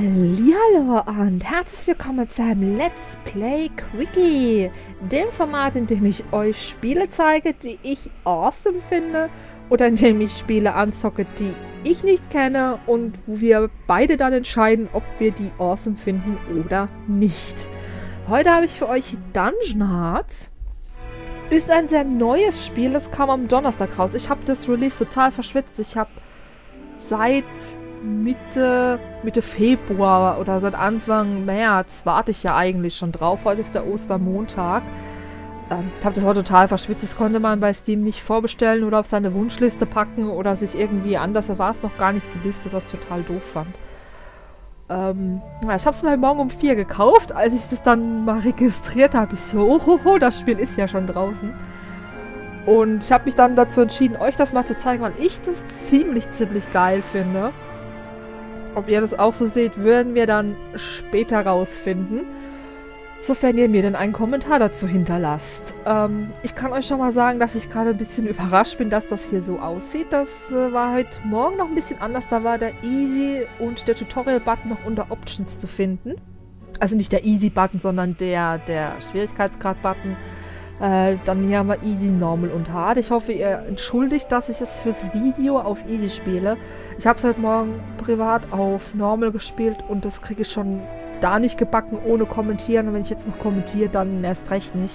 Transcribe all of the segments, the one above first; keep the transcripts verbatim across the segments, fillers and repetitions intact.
Hallihallo und herzlich willkommen zu einem Let's Play Quickie, dem Format, in dem ich euch Spiele zeige, die ich awesome finde oder in dem ich Spiele anzocke, die ich nicht kenne und wo wir beide dann entscheiden, ob wir die awesome finden oder nicht. Heute habe ich für euch Dungeon Hearts. Ist ein sehr neues Spiel, das kam am Donnerstag raus. Ich habe das Release total verschwitzt. Ich habe seit Mitte, Mitte Februar oder seit Anfang März warte ich ja eigentlich schon drauf. Heute ist der Ostermontag. Ähm, ich habe das heute total verschwitzt. Das konnte man bei Steam nicht vorbestellen oder auf seine Wunschliste packen oder sich irgendwie anders. Da war es noch gar nicht gelistet, was ich total doof fand. Ähm, ja, ich habe es mir morgen um vier gekauft. Als ich das dann mal registriert habe, ich so, oh, oh, oh, das Spiel ist ja schon draußen. Und ich habe mich dann dazu entschieden, euch das mal zu zeigen, weil ich das ziemlich, ziemlich geil finde. Ob ihr das auch so seht, werden wir dann später rausfinden. Sofern ihr mir dann einen Kommentar dazu hinterlasst. Ähm, ich kann euch schon mal sagen, dass ich gerade ein bisschen überrascht bin, dass das hier so aussieht. Das äh, war heute Morgen noch ein bisschen anders. Da war der Easy und der Tutorial-Button noch unter Options zu finden. Also nicht der Easy-Button, sondern der, der Schwierigkeitsgrad-Button. Äh, dann hier haben wir Easy, Normal und Hard. Ich hoffe, ihr entschuldigt, dass ich es fürs Video auf Easy spiele. Ich habe es heute Morgen privat auf Normal gespielt und das kriege ich schon da nicht gebacken, ohne kommentieren. Und wenn ich jetzt noch kommentiere, dann erst recht nicht.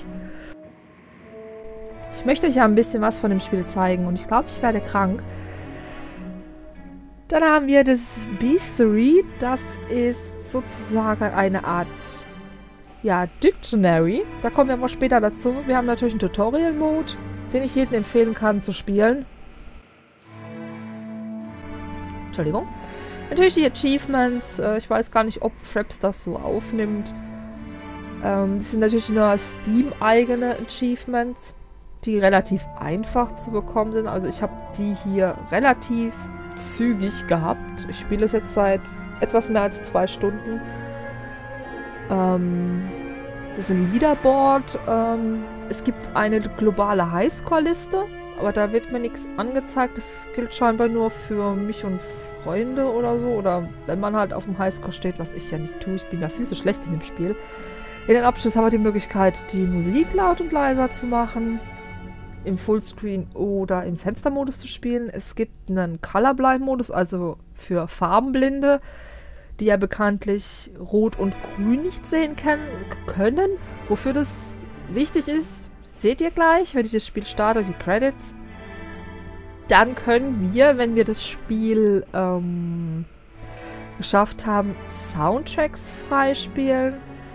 Ich möchte euch ja ein bisschen was von dem Spiel zeigen und ich glaube, ich werde krank. Dann haben wir das Beastery. Das ist sozusagen eine Art... ja, Dictionary. Da kommen wir aber später dazu. Wir haben natürlich einen Tutorial-Mode, den ich jedem empfehlen kann zu spielen. Entschuldigung. Natürlich die Achievements. Äh, ich weiß gar nicht, ob Fraps das so aufnimmt. Ähm, das sind natürlich nur Steam-eigene Achievements, die relativ einfach zu bekommen sind. Also ich habe die hier relativ zügig gehabt. Ich spiele es jetzt seit etwas mehr als zwei Stunden. Ähm, das Leaderboard, ähm, es gibt eine globale Highscore-Liste, aber da wird mir nichts angezeigt. Das gilt scheinbar nur für mich und Freunde oder so. Oder wenn man halt auf dem Highscore steht, was ich ja nicht tue. Ich bin da viel zu schlecht in dem Spiel. In den Options haben wir die Möglichkeit, die Musik laut und leiser zu machen, im Fullscreen oder im Fenstermodus zu spielen. Es gibt einen Colorblind-Modus, also für Farbenblinde, die ja bekanntlich Rot und Grün nicht sehen können. Wofür das wichtig ist, seht ihr gleich, wenn ich das Spiel starte, die Credits. Dann können wir, wenn wir das Spiel ähm, geschafft haben, Soundtracks freispielen.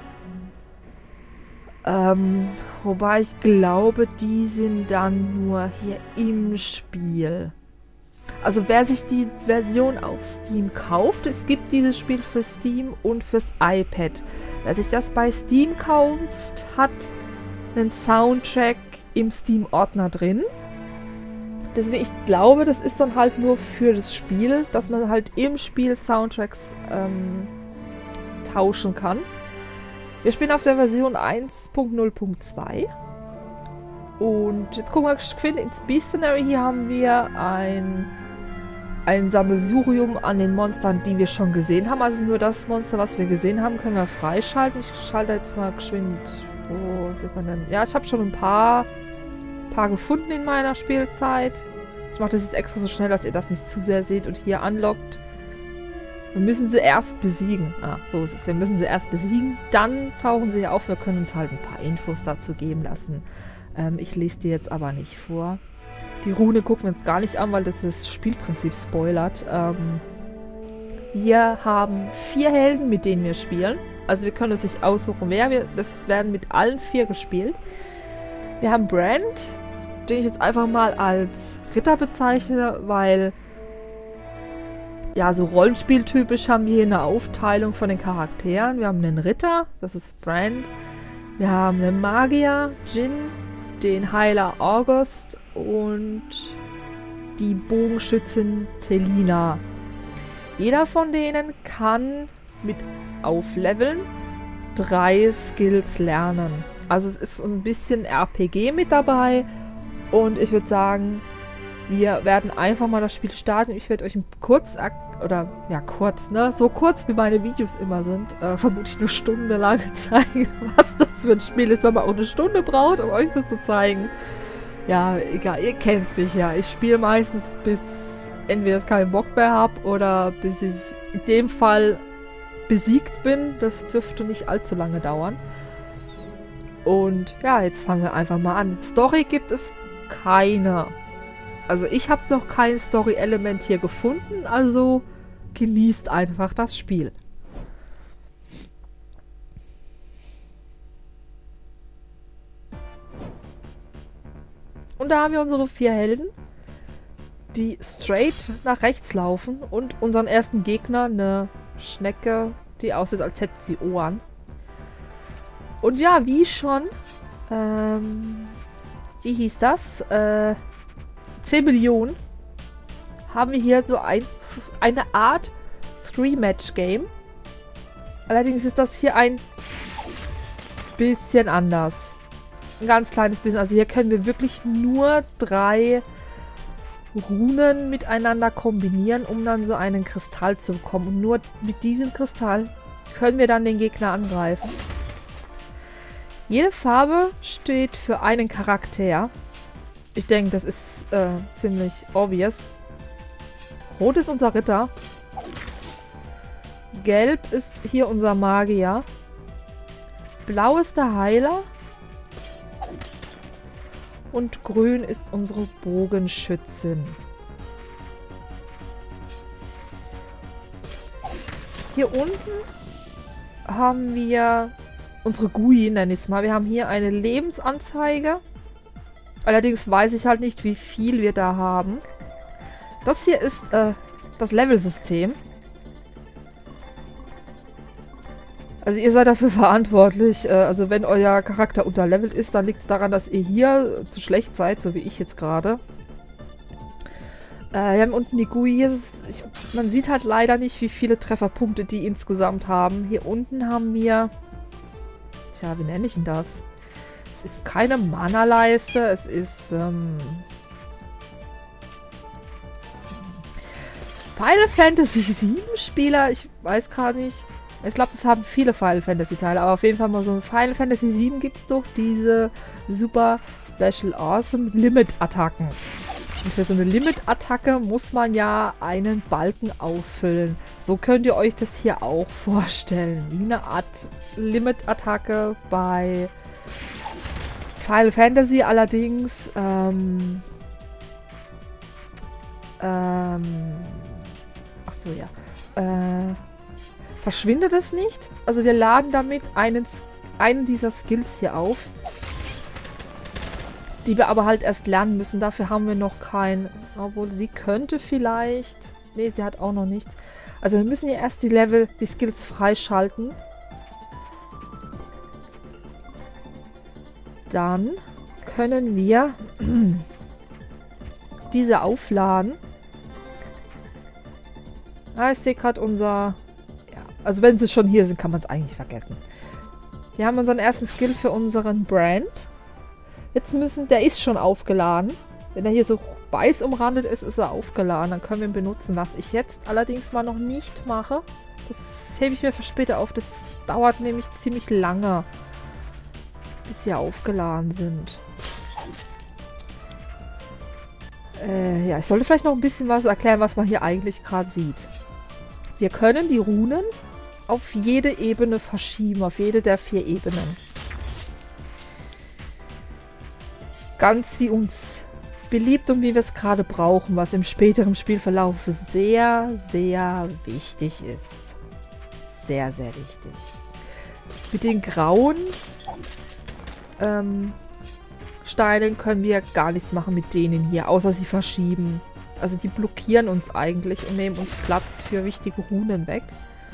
Ähm, wobei ich glaube, die sind dann nur hier im Spiel. Also wer sich die Version auf Steam kauft, es gibt dieses Spiel für Steam und fürs iPad. Wer sich das bei Steam kauft, hat einen Soundtrack im Steam-Ordner drin. Deswegen, ich glaube, das ist dann halt nur für das Spiel, dass man halt im Spiel Soundtracks ähm, tauschen kann. Wir spielen auf der Version eins Punkt null Punkt zwei. Und jetzt gucken wir geschwind ins Beastenary. Hier haben wir ein... ein Sammelsurium an den Monstern, die wir schon gesehen haben. Also nur das Monster, was wir gesehen haben, können wir freischalten. Ich schalte jetzt mal geschwind. Wo sieht man denn? Ja, ich habe schon ein paar, paar gefunden in meiner Spielzeit. Ich mache das jetzt extra so schnell, dass ihr das nicht zu sehr seht und hier anlockt. Wir müssen sie erst besiegen. Ah, so ist es. Wir müssen sie erst besiegen. Dann tauchen sie auf. Wir können uns halt ein paar Infos dazu geben lassen. Ähm, ich lese die jetzt aber nicht vor. Die Rune gucken wir uns gar nicht an, weil das das Spielprinzip spoilert. Ähm, wir haben vier Helden, mit denen wir spielen. Also wir können uns nicht aussuchen, wer wir... Das werden mit allen vier gespielt. Wir haben Brand, den ich jetzt einfach mal als Ritter bezeichne, weil... ja, so rollenspieltypisch haben wir hier eine Aufteilung von den Charakteren. Wir haben einen Ritter, das ist Brand. Wir haben einen Magier, Jin, den Heiler August und die Bogenschützin Telina. Jeder von denen kann mit Aufleveln drei Skills lernen. Also es ist ein bisschen R P G mit dabei und ich würde sagen, Wir werden einfach mal das Spiel starten. Ich werde euch ein kurz, oder ja kurz, ne? So kurz wie meine Videos immer sind, äh, vermutlich eine Stunde lang zeigen, was das für ein Spiel ist, weil man auch eine Stunde braucht, um euch das zu zeigen. Ja, egal, ihr kennt mich ja. Ich spiele meistens bis entweder ich keinen Bock mehr habe oder bis ich in dem Fall besiegt bin. Das dürfte nicht allzu lange dauern. Und ja, jetzt fangen wir einfach mal an. Story gibt es keine. Also ich habe noch kein Story-Element hier gefunden, also genießt einfach das Spiel. Und da haben wir unsere vier Helden, die straight nach rechts laufen und unseren ersten Gegner, eine Schnecke, die aussieht, als hätte sie Ohren. Und ja, wie schon, ähm, wie hieß das? Äh, zehn Millionen haben wir hier so ein, eine Art Three-Match-Game. Allerdings ist das hier ein bisschen anders. Ein ganz kleines bisschen. Also hier können wir wirklich nur drei Runen miteinander kombinieren, um dann so einen Kristall zu bekommen. Und nur mit diesem Kristall können wir dann den Gegner angreifen. Jede Farbe steht für einen Charakter. Ich denke, das ist äh, ziemlich obvious. Rot ist unser Ritter. Gelb ist hier unser Magier. Blau ist der Heiler. Und grün ist unsere Bogenschützin. Hier unten haben wir unsere G U I, nenne ich es mal. Wir haben hier eine Lebensanzeige. Allerdings weiß ich halt nicht, wie viel wir da haben. Das hier ist äh, das Level-System. Also ihr seid dafür verantwortlich. Äh, also wenn euer Charakter unterlevelt ist, dann liegt es daran, dass ihr hier zu schlecht seid, so wie ich jetzt gerade. Äh, wir haben unten die G U I. Ist, ich, man sieht halt leider nicht, wie viele Trefferpunkte die insgesamt haben. Hier unten haben wir... Tja, wie nenne ich denn das? Es ist keine Mana-Leiste, es ist, ähm... Final Fantasy sieben Spieler, ich weiß gerade nicht. Ich glaube, das haben viele Final Fantasy Teile, aber auf jeden Fall mal so ein Final Fantasy sieben gibt es doch diese super Special Awesome Limit Attacken. Und für so eine Limit Attacke muss man ja einen Balken auffüllen. So könnt ihr euch das hier auch vorstellen. Wie eine Art Limit Attacke bei Final Fantasy allerdings. Ähm, ähm, ach so, ja. Äh, verschwindet es nicht. Also wir laden damit einen, einen dieser Skills hier auf. Die wir aber halt erst lernen müssen. Dafür haben wir noch kein... Obwohl, sie könnte vielleicht... Nee, sie hat auch noch nichts. Also wir müssen hier erst die Level, die Skills freischalten. Dann können wir diese aufladen. Ah, ich sehe gerade unser... Ja, also wenn sie schon hier sind, kann man es eigentlich vergessen. Wir haben unseren ersten Skill für unseren Brand. Jetzt müssen... Der ist schon aufgeladen. Wenn er hier so weiß umrandet ist, ist er aufgeladen. Dann können wir ihn benutzen. Was ich jetzt allerdings mal noch nicht mache. Das hebe ich mir für später auf. Das dauert nämlich ziemlich lange, bis sie aufgeladen sind. Äh, ja, ich sollte vielleicht noch ein bisschen was erklären, was man hier eigentlich gerade sieht. Wir können die Runen auf jede Ebene verschieben. Auf jede der vier Ebenen. Ganz wie uns beliebt und wie wir es gerade brauchen, was im späteren Spielverlauf sehr, sehr wichtig ist. Sehr, sehr wichtig. Mit den grauen ähm, Steinen können wir gar nichts machen mit denen hier, außer sie verschieben. Also die blockieren uns eigentlich und nehmen uns Platz für wichtige Runen weg.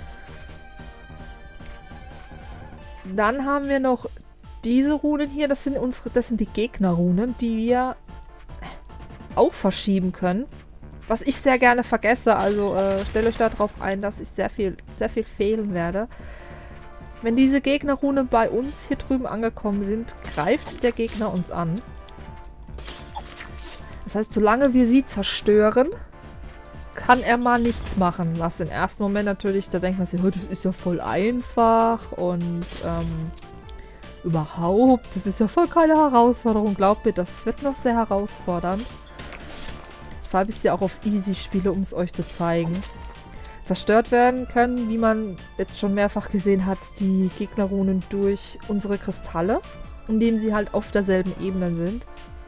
Dann haben wir noch diese Runen hier, das sind unsere, das sind die Gegnerrunen, die wir auch verschieben können. Was ich sehr gerne vergesse, also äh, stellt euch darauf ein, dass ich sehr viel, sehr viel fehlen werde. Wenn diese Gegnerrunen bei uns hier drüben angekommen sind, greift der Gegner uns an. Das heißt, solange wir sie zerstören, kann er mal nichts machen. Was im ersten Moment natürlich, da denkt man sich, das ist ja voll einfach und ähm, überhaupt, das ist ja voll keine Herausforderung. Glaubt mir, das wird noch sehr herausfordernd. Weshalb ich sie auch auf Easy spiele, um es euch zu zeigen. Zerstört werden können, wie man jetzt schon mehrfach gesehen hat, die Gegnerrunen durch unsere Kristalle, indem sie halt auf derselben Ebene sind.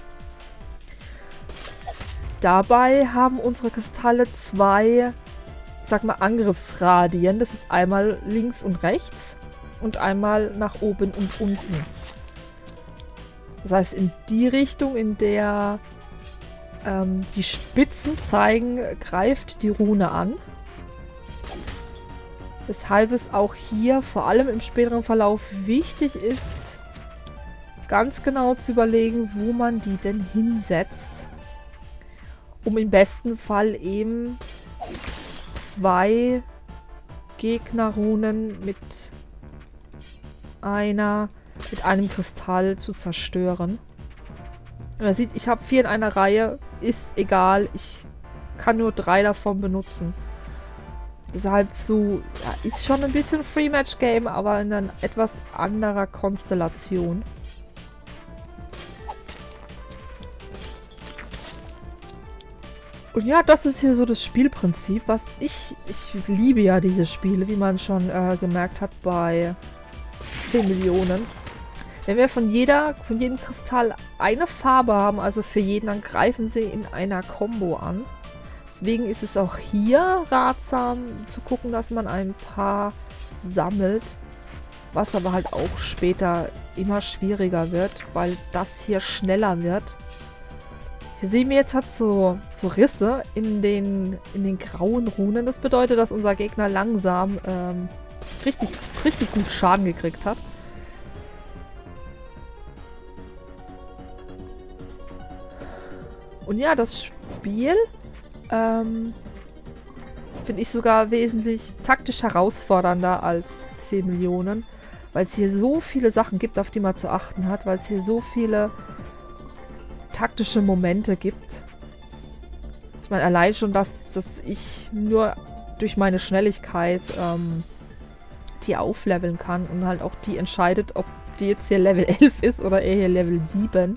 Dabei haben unsere Kristalle zwei, sag mal, Angriffsradien. Das ist einmal links und rechts und einmal nach oben und unten. Das heißt, in die Richtung, in der ähm, die Spitzen zeigen, greift die Rune an. Weshalb es auch hier, vor allem im späteren Verlauf, wichtig ist, ganz genau zu überlegen, wo man die denn hinsetzt. Um im besten Fall eben zwei Gegnerrunen mit einer, mit einem Kristall zu zerstören. Und man sieht, ich habe vier in einer Reihe. Ist egal, ich kann nur drei davon benutzen. Deshalb so, ja, ist schon ein bisschen Free-Match-Game, aber in einer etwas anderer Konstellation. Und ja, das ist hier so das Spielprinzip, was ich, ich liebe ja diese Spiele, wie man schon äh, gemerkt hat bei zehn Millionen. Wenn wir von jeder, von jedem Kristall eine Farbe haben, also für jeden, dann greifen sie in einer Combo an. Deswegen ist es auch hier ratsam zu gucken, dass man ein paar sammelt, was aber halt auch später immer schwieriger wird, weil das hier schneller wird. Hier sehen wir jetzt, hat so, so Risse in den, in den grauen Runen. Das bedeutet, dass unser Gegner langsam ähm, richtig, richtig gut Schaden gekriegt hat. Und ja, das Spiel ähm, finde ich sogar wesentlich taktisch herausfordernder als zehn Millionen, weil es hier so viele Sachen gibt, auf die man zu achten hat, weil es hier so viele taktische Momente gibt. Ich meine, allein schon, dass, dass ich nur durch meine Schnelligkeit ähm, die aufleveln kann und halt auch die entscheidet, ob die jetzt hier Level elf ist oder eher hier Level sieben.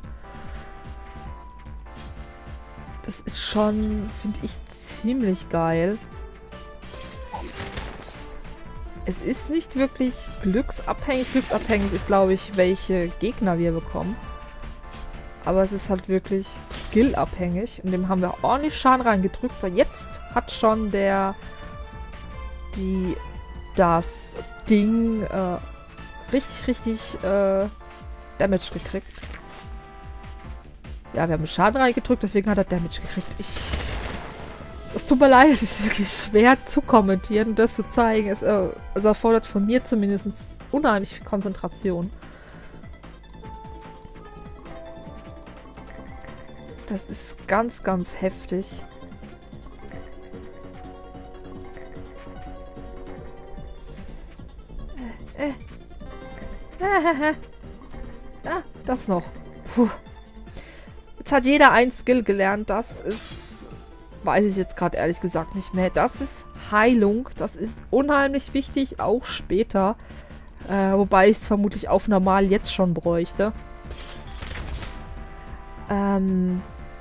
Das ist schon, finde ich, ziemlich geil. Es ist nicht wirklich glücksabhängig. Glücksabhängig ist, glaube ich, welche Gegner wir bekommen. Aber es ist halt wirklich skillabhängig. Und dem haben wir ordentlich Schaden reingedrückt, weil jetzt hat schon der die das Ding äh, richtig, richtig äh, Damage gekriegt. Ja, wir haben Schaden reingedrückt, deswegen hat er Damage gekriegt. Ich... Es tut mir leid, es ist wirklich schwer zu kommentieren und das zu zeigen. Es, äh, es erfordert von mir zumindest unheimlich viel Konzentration. Das ist ganz, ganz heftig. Äh, äh. Äh, ah, das noch. Puh. Jetzt hat jeder ein Skill gelernt. Das ist... Weiß ich jetzt gerade ehrlich gesagt nicht mehr. Das ist Heilung. Das ist unheimlich wichtig, auch später. Äh, wobei ich es vermutlich auf normal jetzt schon bräuchte. Ähm...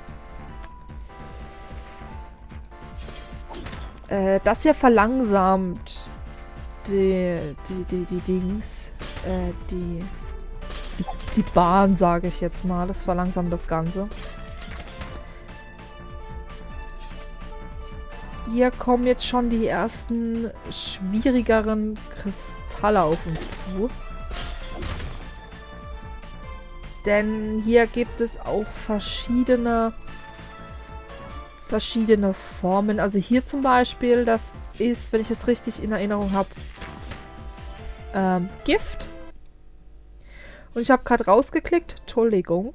Äh, das hier verlangsamt die, die, die, die Dings, äh, die, die, die Bahn, sage ich jetzt mal. Das verlangsamt das Ganze. Hier kommen jetzt schon die ersten schwierigeren Kristalle auf uns zu. Denn hier gibt es auch verschiedene verschiedene Formen. Also hier zum Beispiel, das ist, wenn ich es richtig in Erinnerung habe, ähm, Gift. Und ich habe gerade rausgeklickt. Entschuldigung.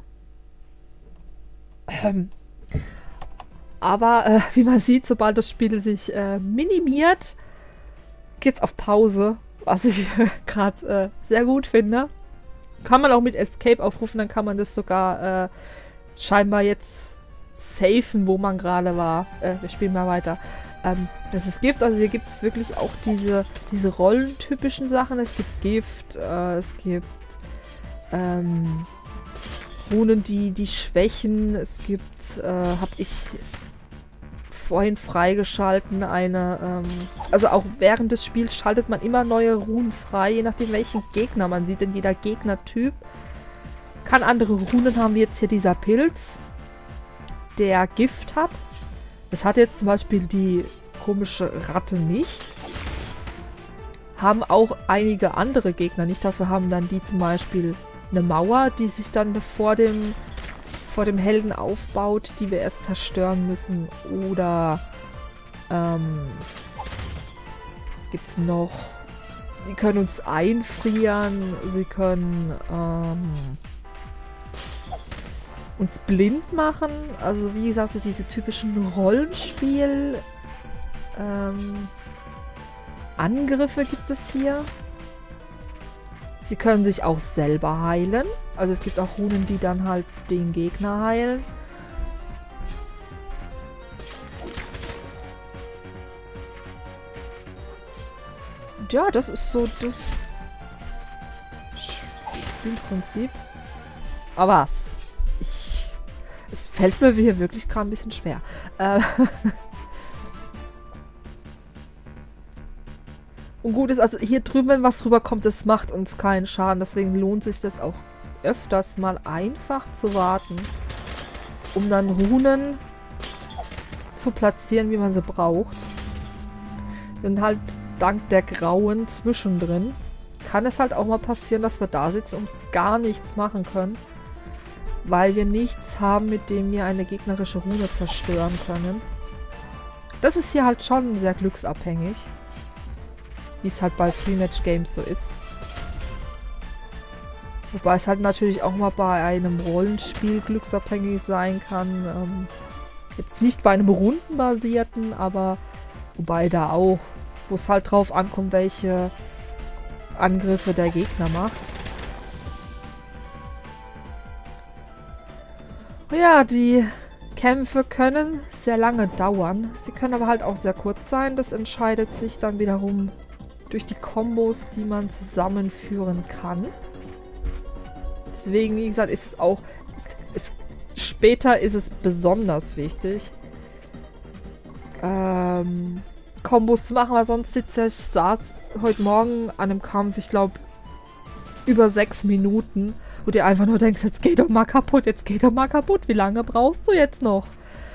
Ähm. Aber äh, wie man sieht, sobald das Spiel sich äh, minimiert, geht's auf Pause. Was ich äh, gerade äh, sehr gut finde. Kann man auch mit Escape aufrufen, dann kann man das sogar äh, scheinbar jetzt safen, wo man gerade war. Äh, wir spielen mal weiter. Ähm, das ist Gift, also hier gibt es wirklich auch diese, diese rollentypischen Sachen. Es gibt Gift, äh, es gibt ähm, Runen, die, die schwächen. Es gibt, äh, habe ich vorhin freigeschalten, eine, ähm, also auch während des Spiels schaltet man immer neue Runen frei, je nachdem welchen Gegner man sieht, denn jeder Gegnertyp kann andere Runen haben, wie jetzt hier dieser Pilz, der Gift hat. Das hat jetzt zum Beispiel die komische Ratte nicht. Haben auch einige andere Gegner nicht. Dafür haben dann die zum Beispiel eine Mauer, die sich dann vor dem, vor dem Helden aufbaut, die wir erst zerstören müssen. Oder ähm, was gibt's noch? Sie können uns einfrieren. Sie können ähm, uns blind machen. Also wie gesagt, so diese typischen Rollenspiel ähm, Angriffe gibt es hier. Sie können sich auch selber heilen. Also es gibt auch Runen, die dann halt den Gegner heilen. Und ja, das ist so das Spielprinzip. Aber was? Ich, es fällt mir hier wirklich gerade ein bisschen schwer. Äh Und gut ist, also hier drüben, wenn was rüberkommt, das macht uns keinen Schaden. Deswegen lohnt sich das auch öfters mal einfach zu warten, um dann Runen zu platzieren, wie man sie braucht. Denn halt dank der Grauen zwischendrin kann es halt auch mal passieren, dass wir da sitzen und gar nichts machen können, weil wir nichts haben, mit dem wir eine gegnerische Rune zerstören können. Das ist hier halt schon sehr glücksabhängig. Wie es halt bei Free-Match-Games so ist. Wobei es halt natürlich auch mal bei einem Rollenspiel glücksabhängig sein kann. Ähm, jetzt nicht bei einem rundenbasierten, aber wobei da auch, wo es halt drauf ankommt, welche Angriffe der Gegner macht. Ja, die Kämpfe können sehr lange dauern. Sie können aber halt auch sehr kurz sein. Das entscheidet sich dann wiederum durch die Kombos, die man zusammenführen kann. Deswegen, wie gesagt, ist es auch... Es, später ist es besonders wichtig, ähm, Kombos zu machen, weil sonst sitzt ich saß heute Morgen an einem Kampf, ich glaube, über sechs Minuten, wo du einfach nur denkst, jetzt geht doch mal kaputt, jetzt geht doch mal kaputt. Wie lange brauchst du jetzt noch?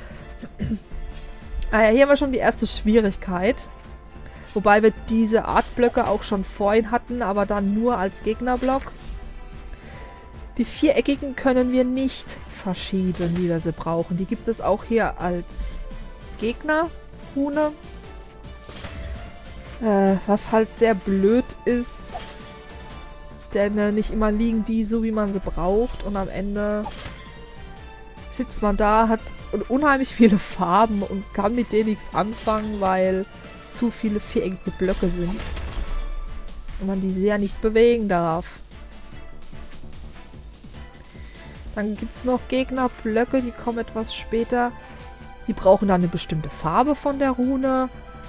Ah ja, hier haben wir schon die erste Schwierigkeit. Wobei wir diese Artblöcke auch schon vorhin hatten, aber dann nur als Gegnerblock. Die viereckigen können wir nicht verschieben, wie wir sie brauchen. Die gibt es auch hier als Gegnerrune. Äh, was halt sehr blöd ist, denn äh, nicht immer liegen die so, wie man sie braucht. Und am Ende sitzt man da, hat unheimlich viele Farben und kann mit denen nichts anfangen, weil zu viele viereckige Blöcke sind. Und man die sehr nicht bewegen darf. Dann gibt es noch Gegnerblöcke, die kommen etwas später. Die brauchen dann eine bestimmte Farbe von der Rune.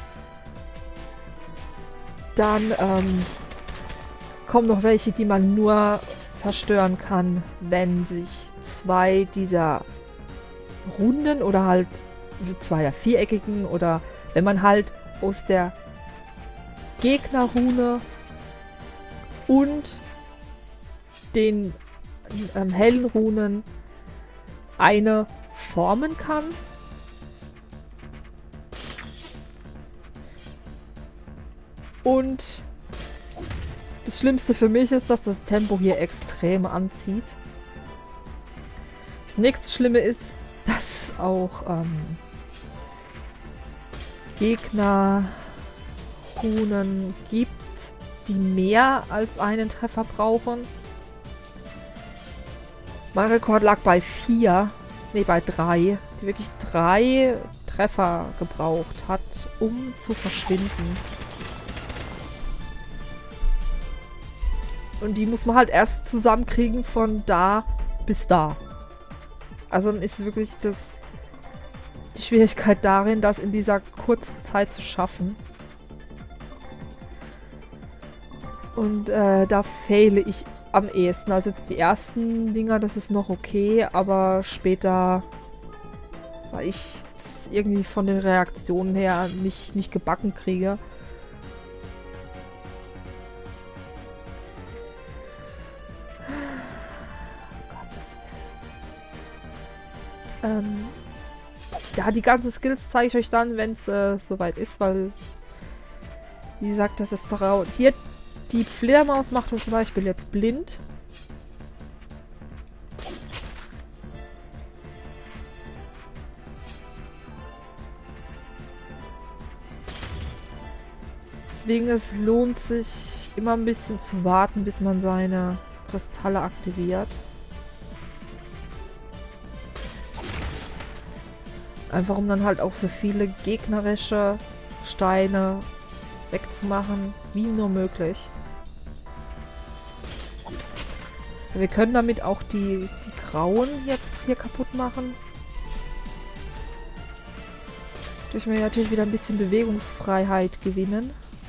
Dann ähm, kommen noch welche, die man nur zerstören kann, wenn sich zwei dieser runden oder halt zwei der viereckigen oder wenn man halt aus der Gegnerrune und den ähm, hellen Runen eine formen kann. Und das Schlimmste für mich ist, dass das Tempo hier extrem anzieht. Das nächste Schlimme ist, dass es auch ähm, Gegner Runen gibt, die mehr als einen Treffer brauchen. Mein Rekord lag bei vier, nee, bei drei, die wirklich drei Treffer gebraucht hat, um zu verschwinden. Und die muss man halt erst zusammenkriegen von da bis da. Also dann ist wirklich das die Schwierigkeit darin, das in dieser kurzen Zeit zu schaffen. Und äh, da fehle ich am ehesten. Also jetzt die ersten Dinger, das ist noch okay, aber später weil ich es irgendwie von den Reaktionen her nicht, nicht gebacken kriege. Ähm, ja, die ganzen Skills zeige ich euch dann, wenn es äh, soweit ist, weil, wie gesagt, das ist doch hier die Fledermaus macht uns zum Beispiel jetzt blind. Deswegen es lohnt sich immer ein bisschen zu warten, bis man seine Kristalle aktiviert. Einfach um dann halt auch so viele gegnerische Steine wegzumachen, wie nur möglich. Wir können damit auch die, die Grauen jetzt hier kaputt machen. Durch mir natürlich wieder ein bisschen Bewegungsfreiheit gewinnen.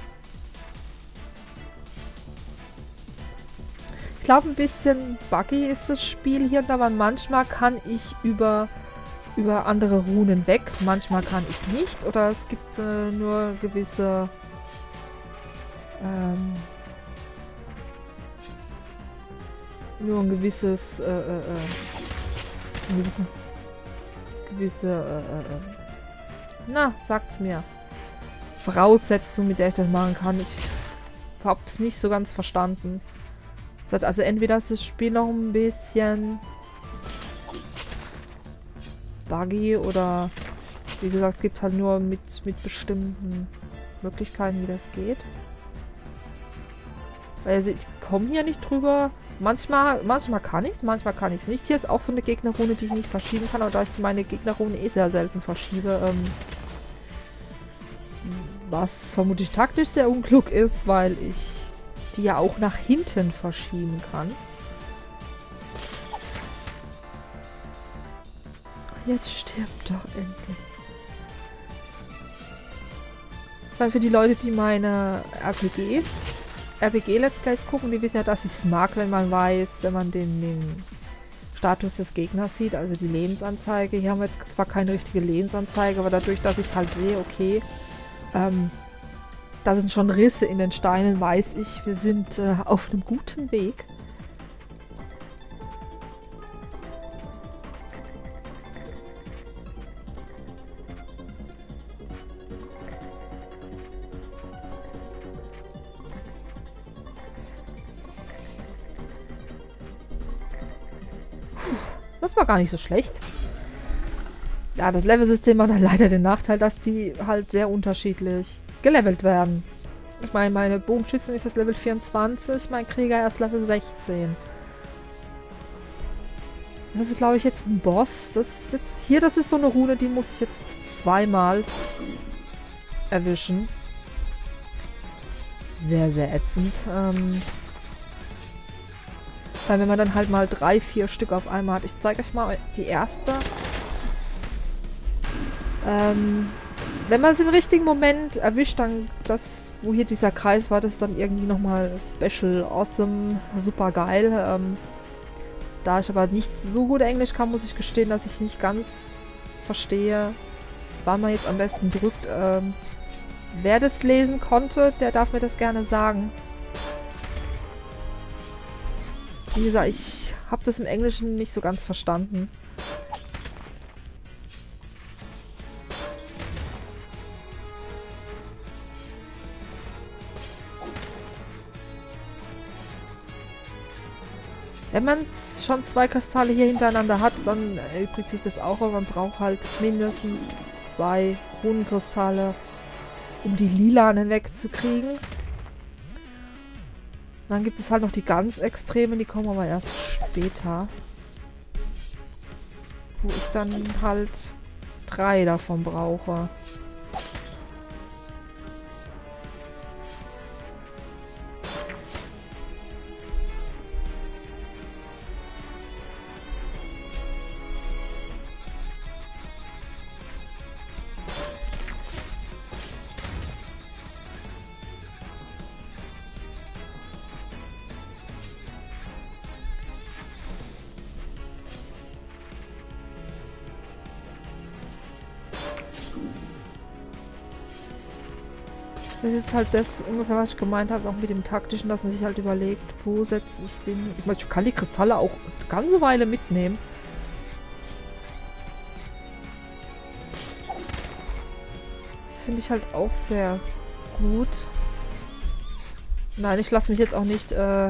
Ich glaube, ein bisschen buggy ist das Spiel hier, aber manchmal kann ich über, über andere Runen weg. Manchmal kann ich es nicht. Oder es gibt äh, nur gewisse... Ähm, nur ein gewisses... Äh, äh, ein gewissen, gewisse... Äh, äh, na, sagt's mir. Voraussetzung, mit der ich das machen kann. Ich hab's nicht so ganz verstanden. Das heißt also, entweder ist das Spiel noch ein bisschen buggy oder wie gesagt, es gibt halt nur mit, mit bestimmten Möglichkeiten, wie das geht. Weil also, ich komme hier nicht drüber. Manchmal, manchmal kann ich es, manchmal kann ich es nicht. Hier ist auch so eine Gegnerrune, die ich nicht verschieben kann, aber da ich meine Gegnerrune eh sehr selten verschiebe, ähm, was vermutlich taktisch sehr unklug ist, weil ich die ja auch nach hinten verschieben kann. Jetzt stirbt doch endlich. Ich meine, für die Leute, die meine R P Gs, R P G-Let's Plays gucken, die wissen ja, dass ich es mag, wenn man weiß, wenn man den, den Status des Gegners sieht, also die Lebensanzeige. Hier haben wir jetzt zwar keine richtige Lebensanzeige, aber dadurch, dass ich halt sehe, okay, ähm, da sind schon Risse in den Steinen, weiß ich, wir sind äh, auf einem guten Weg. Das war gar nicht so schlecht. Ja, das Level-System hat halt leider den Nachteil, dass die halt sehr unterschiedlich gelevelt werden. Ich meine, meine Bogenschützen ist das Level vierundzwanzig, mein Krieger erst Level sechzehn. Das ist, glaube ich, jetzt ein Boss. Das ist jetzt, hier, das ist so eine Rune, die muss ich jetzt zweimal erwischen. Sehr, sehr ätzend. Ähm Weil wenn man dann halt mal drei, vier Stück auf einmal hat. Ich zeige euch mal die erste. Ähm, wenn man es im richtigen Moment erwischt, dann das, wo hier dieser Kreis war, das ist dann irgendwie nochmal special, awesome, super geil. Ähm, da ich aber nicht so gut Englisch kann, muss ich gestehen, dass ich nicht ganz verstehe, wann man jetzt am besten drückt. Ähm, wer das lesen konnte, der darf mir das gerne sagen. Wie gesagt, ich habe das im Englischen nicht so ganz verstanden. Wenn man schon zwei Kristalle hier hintereinander hat, dann erübrigt sich das auch, aber man braucht halt mindestens zwei Runenkristalle, um die lilanen wegzukriegen. Dann gibt es halt noch die ganz Extremen, die kommen aber erst später. Wo ich dann halt drei davon brauche. Das ist jetzt halt das ungefähr, was ich gemeint habe, auch mit dem Taktischen, dass man sich halt überlegt, wo setze ich den... Ich meine, ich kann die Kristalle auch eine ganze Weile mitnehmen. Das finde ich halt auch sehr gut. Nein, ich lasse mich jetzt auch nicht äh,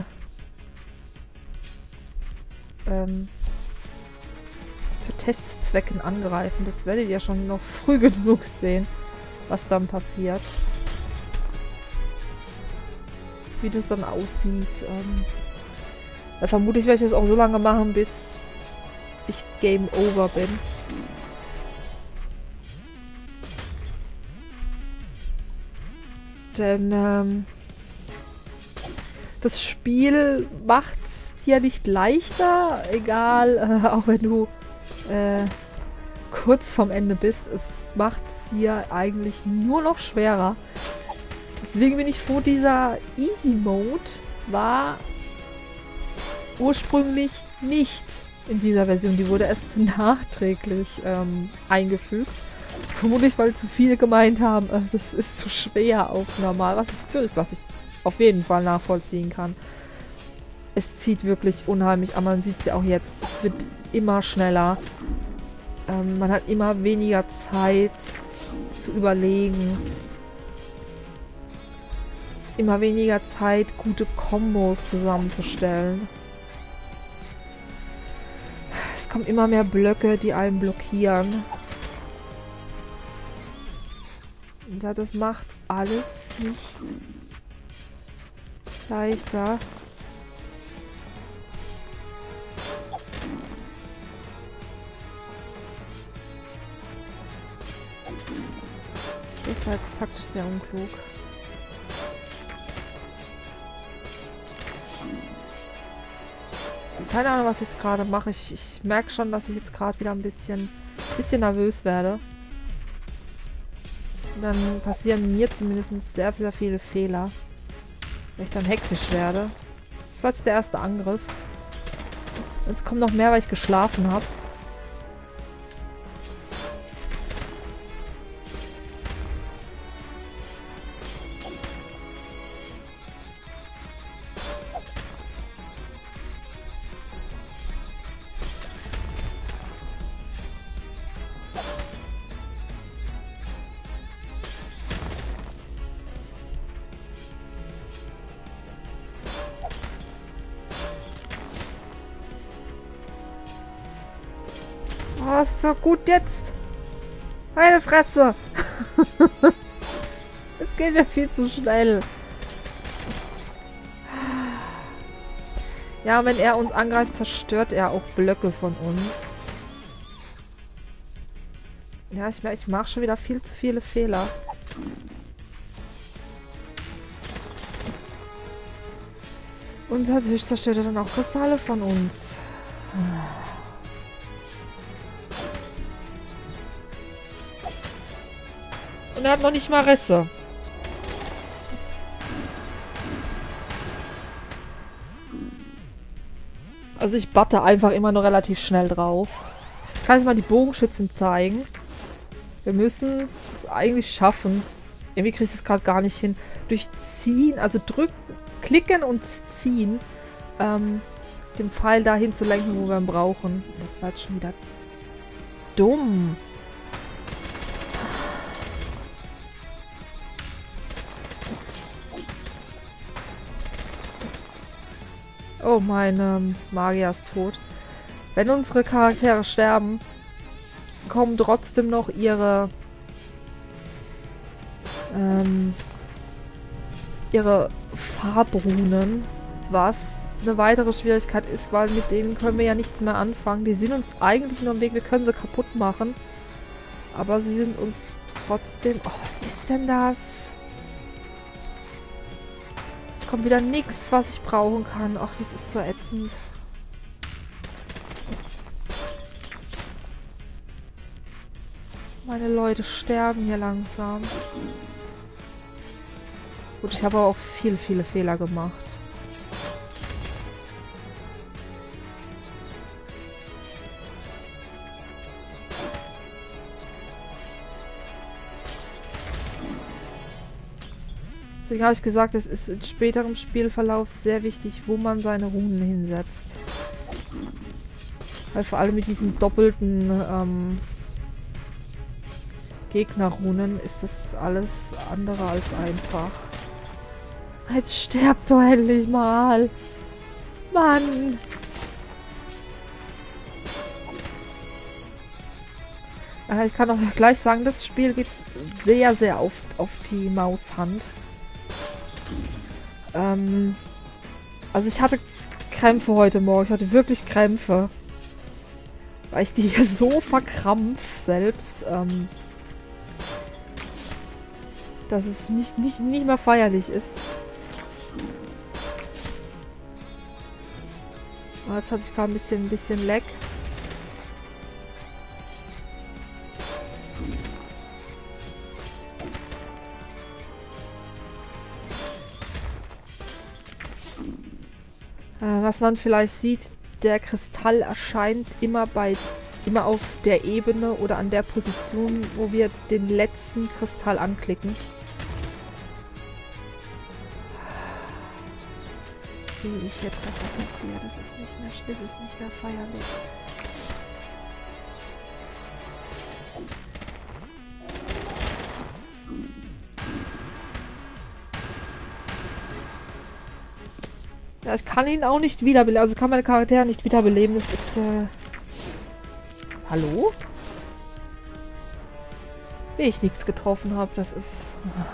ähm, zu Testzwecken angreifen. Das werdet ihr schon noch früh genug sehen, was dann passiert. Wie das dann aussieht. Ähm, ja, vermutlich werde ich das auch so lange machen, bis ich Game Over bin. Denn ähm, das Spiel macht es dir nicht leichter, egal, äh, auch wenn du äh, kurz vorm Ende bist. Es macht es dir eigentlich nur noch schwerer. Deswegen bin ich froh, dieser Easy Mode war ursprünglich nicht in dieser Version. Die wurde erst nachträglich ähm, eingefügt. Vermutlich, weil zu viele gemeint haben, äh, das ist zu schwer auf normal. Was ich natürlich, was ich auf jeden Fall nachvollziehen kann. Es zieht wirklich unheimlich an. Man sieht es ja auch jetzt. Es wird immer schneller. Ähm, man hat immer weniger Zeit zu überlegen. Immer weniger Zeit, gute Kombos zusammenzustellen. Es kommen immer mehr Blöcke, die einen blockieren. Ja, das macht alles nicht leichter. Das war jetzt taktisch sehr unklug. Keine Ahnung, was ich jetzt gerade mache. Ich, ich merke schon, dass ich jetzt gerade wieder ein bisschen, bisschen nervös werde. Dann passieren mir zumindest sehr, sehr viele Fehler. Weil ich dann hektisch werde. Das war jetzt der erste Angriff. Jetzt kommt noch mehr, weil ich geschlafen habe. Oh, ist so gut jetzt. Meine Fresse. Es geht mir viel zu schnell. Ja, wenn er uns angreift, zerstört er auch Blöcke von uns. Ja, ich, ich mache schon wieder viel zu viele Fehler. Und natürlich zerstört er dann auch Kristalle von uns. Und er hat noch nicht mal Risse. Also ich batte einfach immer nur relativ schnell drauf. Kann ich mal die Bogenschützen zeigen? Wir müssen es eigentlich schaffen. Irgendwie kriege ich es gerade gar nicht hin. Durch Ziehen, also drücken, klicken und ziehen, ähm, den Pfeil dahin zu lenken, wo wir ihn brauchen. Das war jetzt schon wieder dumm. Oh, mein ähm, Magier ist tot. Wenn unsere Charaktere sterben, kommen trotzdem noch ihre ähm, ihre Farbrunen, was eine weitere Schwierigkeit ist, weil mit denen können wir ja nichts mehr anfangen. Die sind uns eigentlich nur im Weg, wir können sie kaputt machen, aber sie sind uns trotzdem... Oh, was ist denn das? Kommt wieder nichts, was ich brauchen kann. Ach, das ist so ätzend. Meine Leute sterben hier langsam. Gut, ich habe auch viele, viele Fehler gemacht. Deswegen habe ich gesagt, es ist in späterem Spielverlauf sehr wichtig, wo man seine Runen hinsetzt. Weil vor allem mit diesen doppelten ähm, Gegnerrunen ist das alles andere als einfach. Jetzt stirbt doch endlich mal! Mann! Äh, ich kann auch gleich sagen, das Spiel geht sehr, sehr auf, auf die Maushand. Ähm, also ich hatte Krämpfe heute Morgen. Ich hatte wirklich Krämpfe. Weil ich die hier so verkrampf selbst, ähm, dass es nicht, nicht, nicht mehr feierlich ist. Oh, jetzt hatte ich gerade ein bisschen, ein bisschen Leck. Was man vielleicht sieht, der Kristall erscheint immer bei immer auf der Ebene oder an der Position, wo wir den letzten Kristall anklicken. Wie ich hier Treffer passiere, das ist nicht mehr, das ist nicht mehr feierlich. Ja, ich kann ihn auch nicht wiederbeleben. Also ich kann meine Charaktere nicht wiederbeleben. Das ist, äh... Hallo? Wie ich nichts getroffen habe, das ist...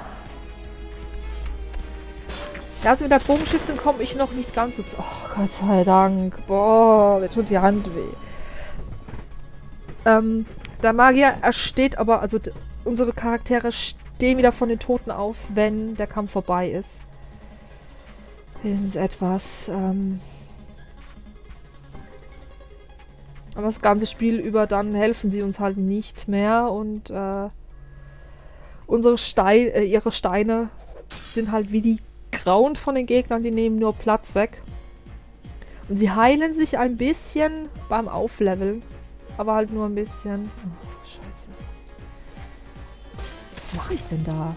Ja, also mit der Bogenschützin komme ich noch nicht ganz so zu... Oh, Gott sei Dank. Boah, mir tut die Hand weh. Ähm, der Magier, er steht aber... Also unsere Charaktere stehen wieder von den Toten auf, wenn der Kampf vorbei ist. Wenigstens etwas. Ähm aber das ganze Spiel über dann helfen sie uns halt nicht mehr und äh, unsere Steine, äh, ihre Steine sind halt wie die Grauen von den Gegnern, die nehmen nur Platz weg. Und sie heilen sich ein bisschen beim Aufleveln, aber halt nur ein bisschen. Oh, scheiße. Was mache ich denn da?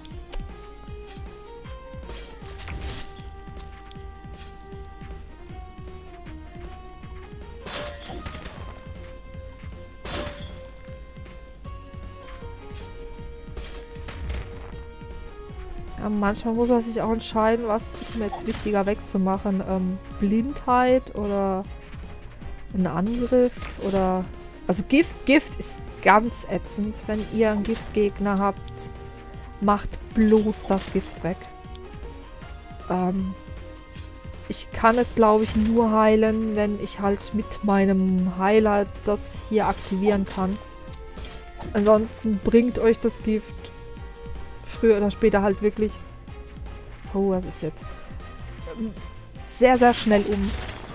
Ja, manchmal muss er sich auch entscheiden, was ist mir jetzt wichtiger wegzumachen. Ähm, Blindheit oder ein Angriff oder... Also Gift, Gift ist ganz ätzend. Wenn ihr einen Giftgegner habt, macht bloß das Gift weg. Ähm, ich kann es, glaube ich, nur heilen, wenn ich halt mit meinem Heiler das hier aktivieren kann. Ansonsten bringt euch das Gift früher oder später halt wirklich... Oh, was ist jetzt? Sehr, sehr schnell um.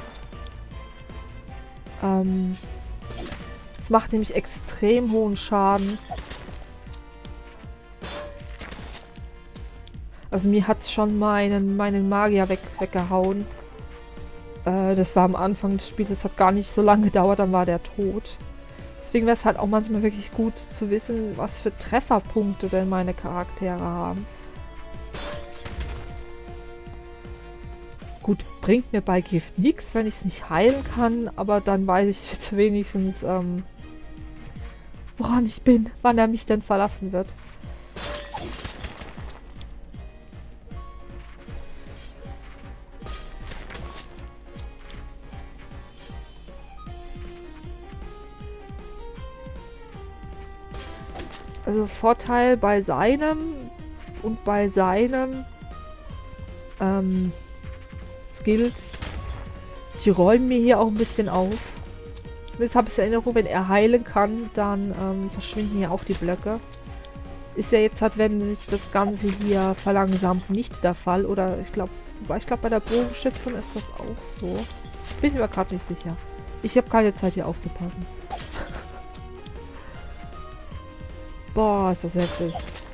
Ähm, es macht nämlich extrem hohen Schaden. Also mir hat es schon meinen, meinen Magier weg, weggehauen. Äh, das war am Anfang des Spiels, das hat gar nicht so lange gedauert, dann war der tot. Deswegen wäre es halt auch manchmal wirklich gut zu wissen, was für Trefferpunkte denn meine Charaktere haben. Gut, bringt mir bei Gift nichts, wenn ich es nicht heilen kann, aber dann weiß ich jetzt wenigstens, ähm, woran ich bin, wann er mich denn verlassen wird. Also Vorteil bei seinem und bei seinem ähm, Skills, die räumen mir hier auch ein bisschen auf. Zumindest habe ich die Erinnerung, wenn er heilen kann, dann ähm, verschwinden hier auch die Blöcke. Ist ja jetzt, hat, wenn sich das Ganze hier verlangsamt, nicht der Fall. Oder ich glaube, ich glaube bei der Bogenschützin ist das auch so. Bin ich mir gerade nicht sicher. Ich habe keine Zeit hier aufzupassen. Boah, ist das heftig.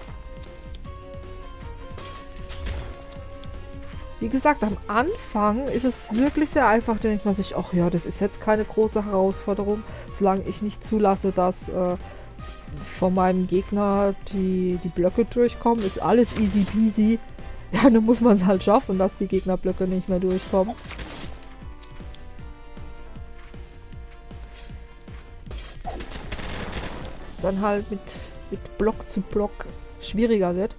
Wie gesagt, am Anfang ist es wirklich sehr einfach. Da denkt man sich, ach ja, das ist jetzt keine große Herausforderung, solange ich nicht zulasse, dass äh, von meinem Gegner die, die Blöcke durchkommen. Ist alles easy peasy. Ja, dann muss man es halt schaffen, dass die Gegnerblöcke nicht mehr durchkommen. Das dann halt mit, mit Block zu Block schwieriger wird.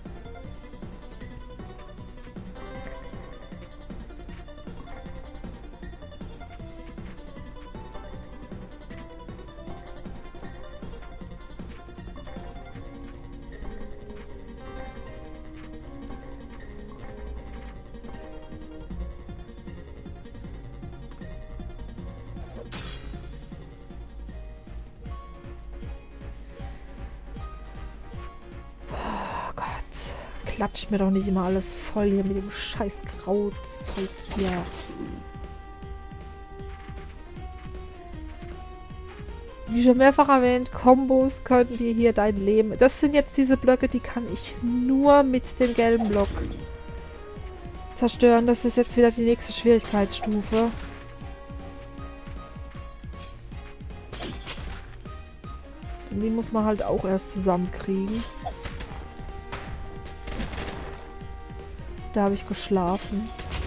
Klatscht mir doch nicht immer alles voll hier mit dem scheiß Grauzeug hier. Wie schon mehrfach erwähnt, Kombos können dir hier dein Leben... Das sind jetzt diese Blöcke, die kann ich nur mit dem gelben Block zerstören. Das ist jetzt wieder die nächste Schwierigkeitsstufe. Und die muss man halt auch erst zusammenkriegen. Da habe ich geschlafen.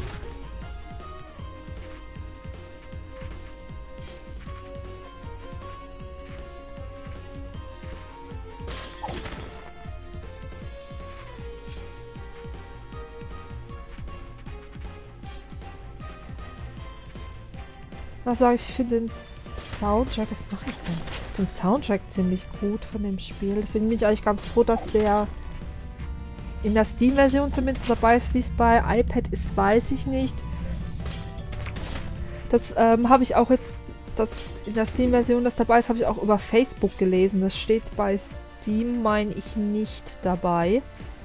Was sage ich, ich finde den Soundtrack, was mache ich denn? Den Soundtrack ziemlich gut von dem Spiel. Deswegen bin ich eigentlich ganz froh, dass der in der Steam-Version zumindest dabei ist. Wie es bei iPad ist, weiß ich nicht. Das ähm, habe ich auch jetzt, das in der Steam-Version, das dabei ist, habe ich auch über Facebook gelesen. Das steht bei Steam, meine ich, nicht dabei.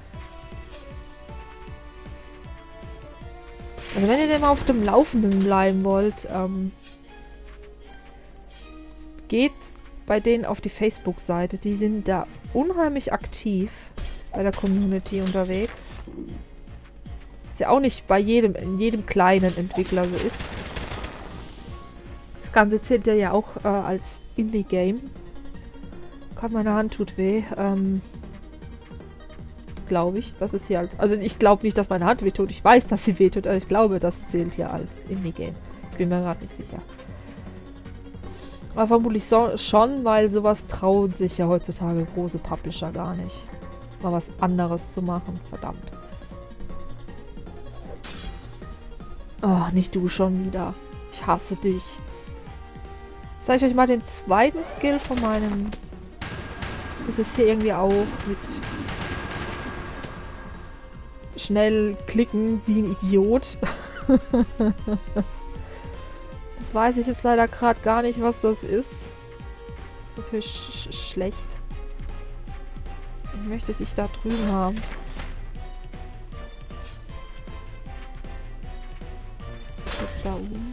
Also wenn ihr denn mal auf dem Laufenden bleiben wollt, ähm, geht bei denen auf die Facebook-Seite. Die sind da unheimlich aktiv bei der Community unterwegs. Ist ja auch nicht bei jedem, in jedem kleinen Entwickler so ist. Das Ganze zählt ja auch äh, als Indie-Game. Gott, meine Hand tut weh. Ähm, glaube ich. Das ist hier als... Also ich glaube nicht, dass meine Hand weh tut. Ich weiß, dass sie weh tut, aber ich glaube, das zählt hier als Indie-Game. Ich bin mir gerade nicht sicher. Aber vermutlich so, schon, weil sowas trauen sich ja heutzutage große Publisher gar nicht. Mal was anderes zu machen. Verdammt. Oh, nicht du schon wieder. Ich hasse dich. Zeige ich euch mal den zweiten Skill von meinem... Das ist hier irgendwie auch mit... Schnell klicken wie ein Idiot. Das weiß ich jetzt leider gerade gar nicht, was das ist. Das ist natürlich sch sch schlecht. Ich möchte dich da drüben haben. Jetzt da oben.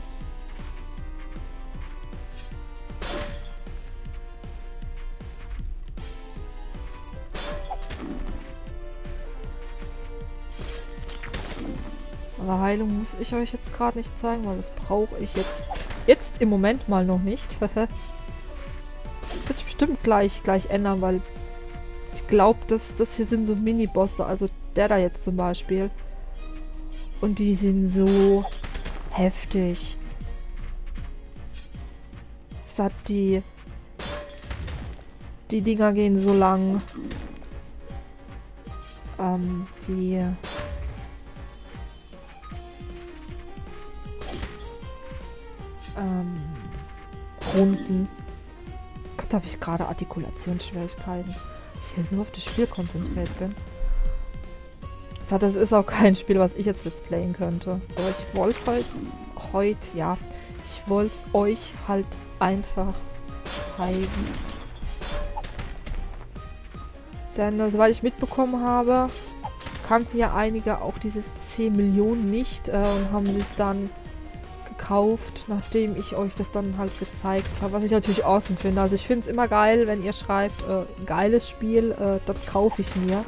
Aber Heilung muss ich euch jetzt gerade nicht zeigen, weil das brauche ich jetzt jetzt im Moment mal noch nicht. Das wird sich bestimmt gleich, gleich ändern, weil ich glaube, dass das hier sind so Mini-Bosse, also der da jetzt zum Beispiel. Und die sind so heftig. Das hat die die Dinger gehen so lang. Ähm, die Ähm, Runden. Gott, habe ich gerade Artikulationsschwierigkeiten. Ich hier so auf das Spiel konzentriert bin. Das ist auch kein Spiel, was ich jetzt let's playen könnte. Aber ich wollte es halt heute, ja, ich wollte es euch halt einfach zeigen. Denn, äh, soweit ich mitbekommen habe, kannten ja einige auch dieses zehn Millionen nicht äh, und haben es dann gekauft, nachdem ich euch das dann halt gezeigt habe, was ich natürlich awesome finde. Also ich finde es immer geil, wenn ihr schreibt, äh, geiles Spiel, äh, das kaufe ich mir.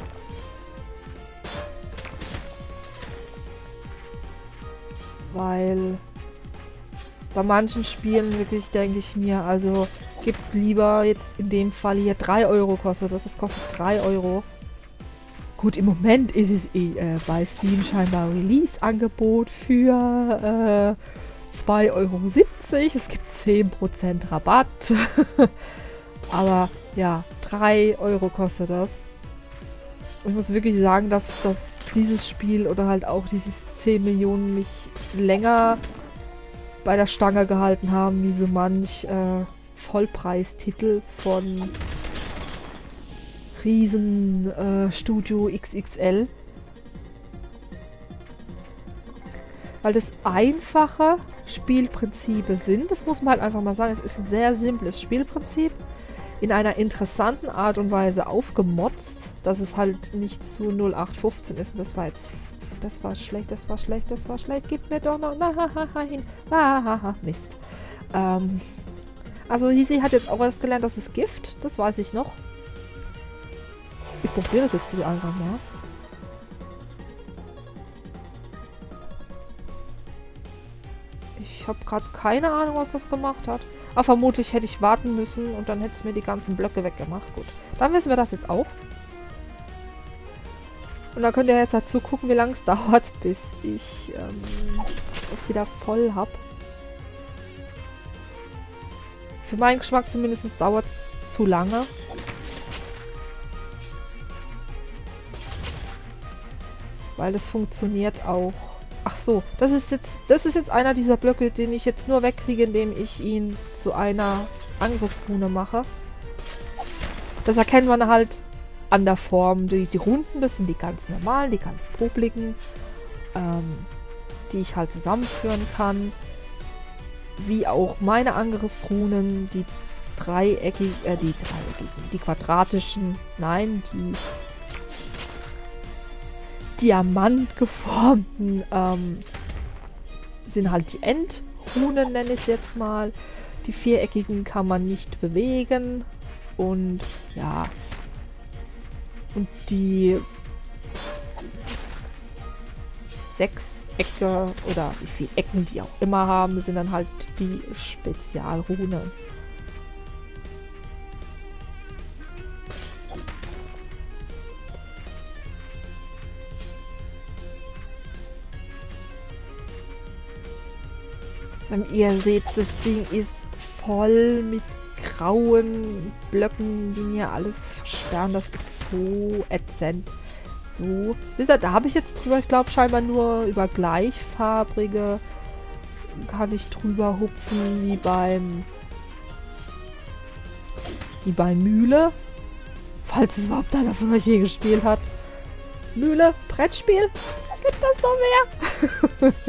Weil bei manchen Spielen wirklich denke ich mir, also gibt lieber jetzt in dem Fall hier drei Euro kostet, das ist, kostet drei Euro. Gut, im Moment ist es äh, bei Steam scheinbar Release-Angebot für äh, zwei Euro siebzig. Es gibt zehn Prozent Rabatt. Aber ja, drei Euro kostet das. Und ich muss wirklich sagen, dass, dass dieses Spiel oder halt auch dieses zehn Millionen mich länger bei der Stange gehalten haben, wie so manch äh, Vollpreistitel von Riesen äh, Studio X X L. Weil das einfache Spielprinzipe sind. Das muss man halt einfach mal sagen. Es ist ein sehr simples Spielprinzip. In einer interessanten Art und Weise aufgemotzt, dass es halt nicht zu null acht fünfzehn ist. Und das war jetzt... Das war schlecht, das war schlecht, das war schlecht. Gib mir doch noch... Nein! Ah, Mist. Ähm, also Hisi hat jetzt auch erst gelernt, das ist Gift. Das weiß ich noch. Ich probiere das jetzt einfach mal. Ich habe gerade keine Ahnung, was das gemacht hat. Aber vermutlich hätte ich warten müssen und dann hätte es mir die ganzen Blöcke weggemacht. Gut, dann wissen wir das jetzt auch. Und dann könnt ihr jetzt dazu gucken, wie lange es dauert, bis ich ähm, das wieder voll habe. Für meinen Geschmack zumindest dauert es zu lange. Weil das funktioniert auch. Ach so, das ist jetzt, das ist jetzt einer dieser Blöcke, den ich jetzt nur wegkriege, indem ich ihn zu einer Angriffsrune mache. Das erkennt man halt an der Form. Die, die Runden, das sind die ganz normalen, die ganz popligen, ähm, die ich halt zusammenführen kann. Wie auch meine Angriffsrunen, die dreieckigen, äh, die dreieckigen, die quadratischen, nein, die diamantgeformten ähm, sind halt die Endrunen, nenne ich es jetzt mal. Die viereckigen kann man nicht bewegen. Und ja. Und die Sechsecke oder wie viele Ecken die auch immer haben, sind dann halt die Spezialrunen. Und ihr seht, das Ding ist voll mit grauen Blöcken, die mir alles versperren. Das ist so ätzend. So. Seht ihr, da habe ich jetzt drüber, ich glaube scheinbar nur über gleichfarbige kann ich drüber hupfen, wie beim wie bei Mühle. Falls es überhaupt einer von euch je gespielt hat. Mühle, Brettspiel? Gibt das noch mehr?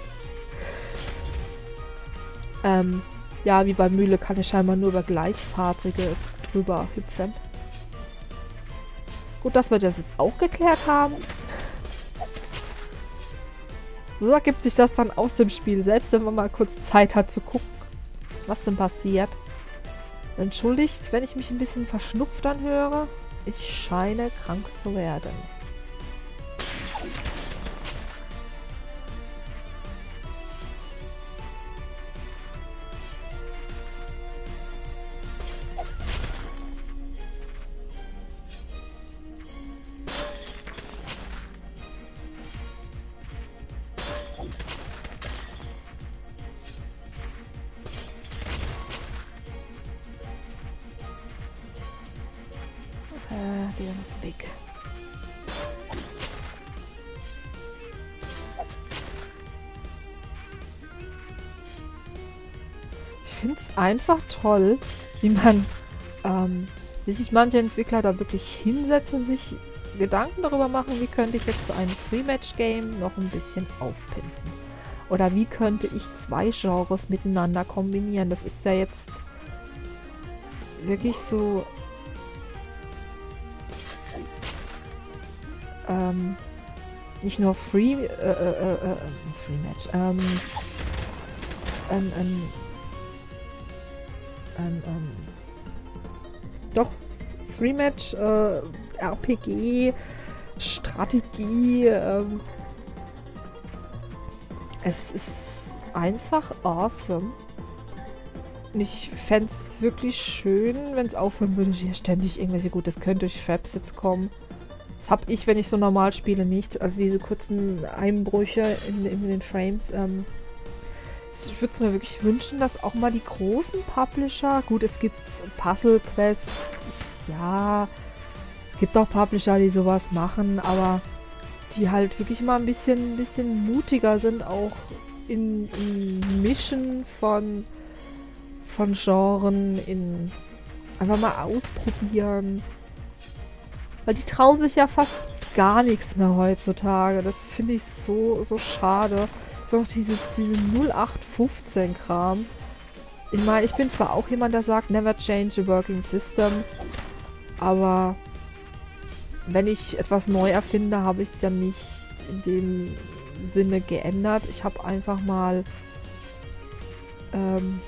Ähm, ja, wie bei Mühle kann ich scheinbar nur über gleichfarbige drüber hüpfen. Gut, dass wir das jetzt auch geklärt haben. So ergibt sich das dann aus dem Spiel, selbst wenn man mal kurz Zeit hat zu gucken, was denn passiert. Entschuldigt, wenn ich mich ein bisschen verschnupft anhöre. Ich scheine krank zu werden. Der muss weg. Ich finde es einfach toll, wie man, ähm, wie sich manche Entwickler da wirklich hinsetzen und sich Gedanken darüber machen, wie könnte ich jetzt so ein Free-Match-Game noch ein bisschen aufpimpen. Oder wie könnte ich zwei Genres miteinander kombinieren. Das ist ja jetzt wirklich so... Ähm, nicht nur Free, äh, äh, äh, Free Match, ähm, ähm, ähm, ähm, ähm, doch, Free Match, äh, R P G, Strategie, ähm, es ist einfach awesome. Und ich fände es wirklich schön, wenn es aufhören würde, hier ständig irgendwelche, gut, das könnte durch Fraps jetzt kommen, Das habe ich, wenn ich so normal spiele, nicht. Also diese kurzen Einbrüche in, in den Frames. Ähm, ich würde es mir wirklich wünschen, dass auch mal die großen Publisher, gut, es gibt Puzzle Quests, ich, ja, es gibt auch Publisher, die sowas machen, aber die halt wirklich mal ein bisschen, ein bisschen mutiger sind, auch in, in Mischen von, von Genren, in einfach mal ausprobieren. Weil die trauen sich ja fast gar nichts mehr heutzutage. Das finde ich so, so schade. So noch dieses, diesen null acht fünfzehn Kram. Ich meine, ich bin zwar auch jemand, der sagt, never change a working system. Aber wenn ich etwas neu erfinde, habe ich es ja nicht in dem Sinne geändert. Ich habe einfach mal ähm,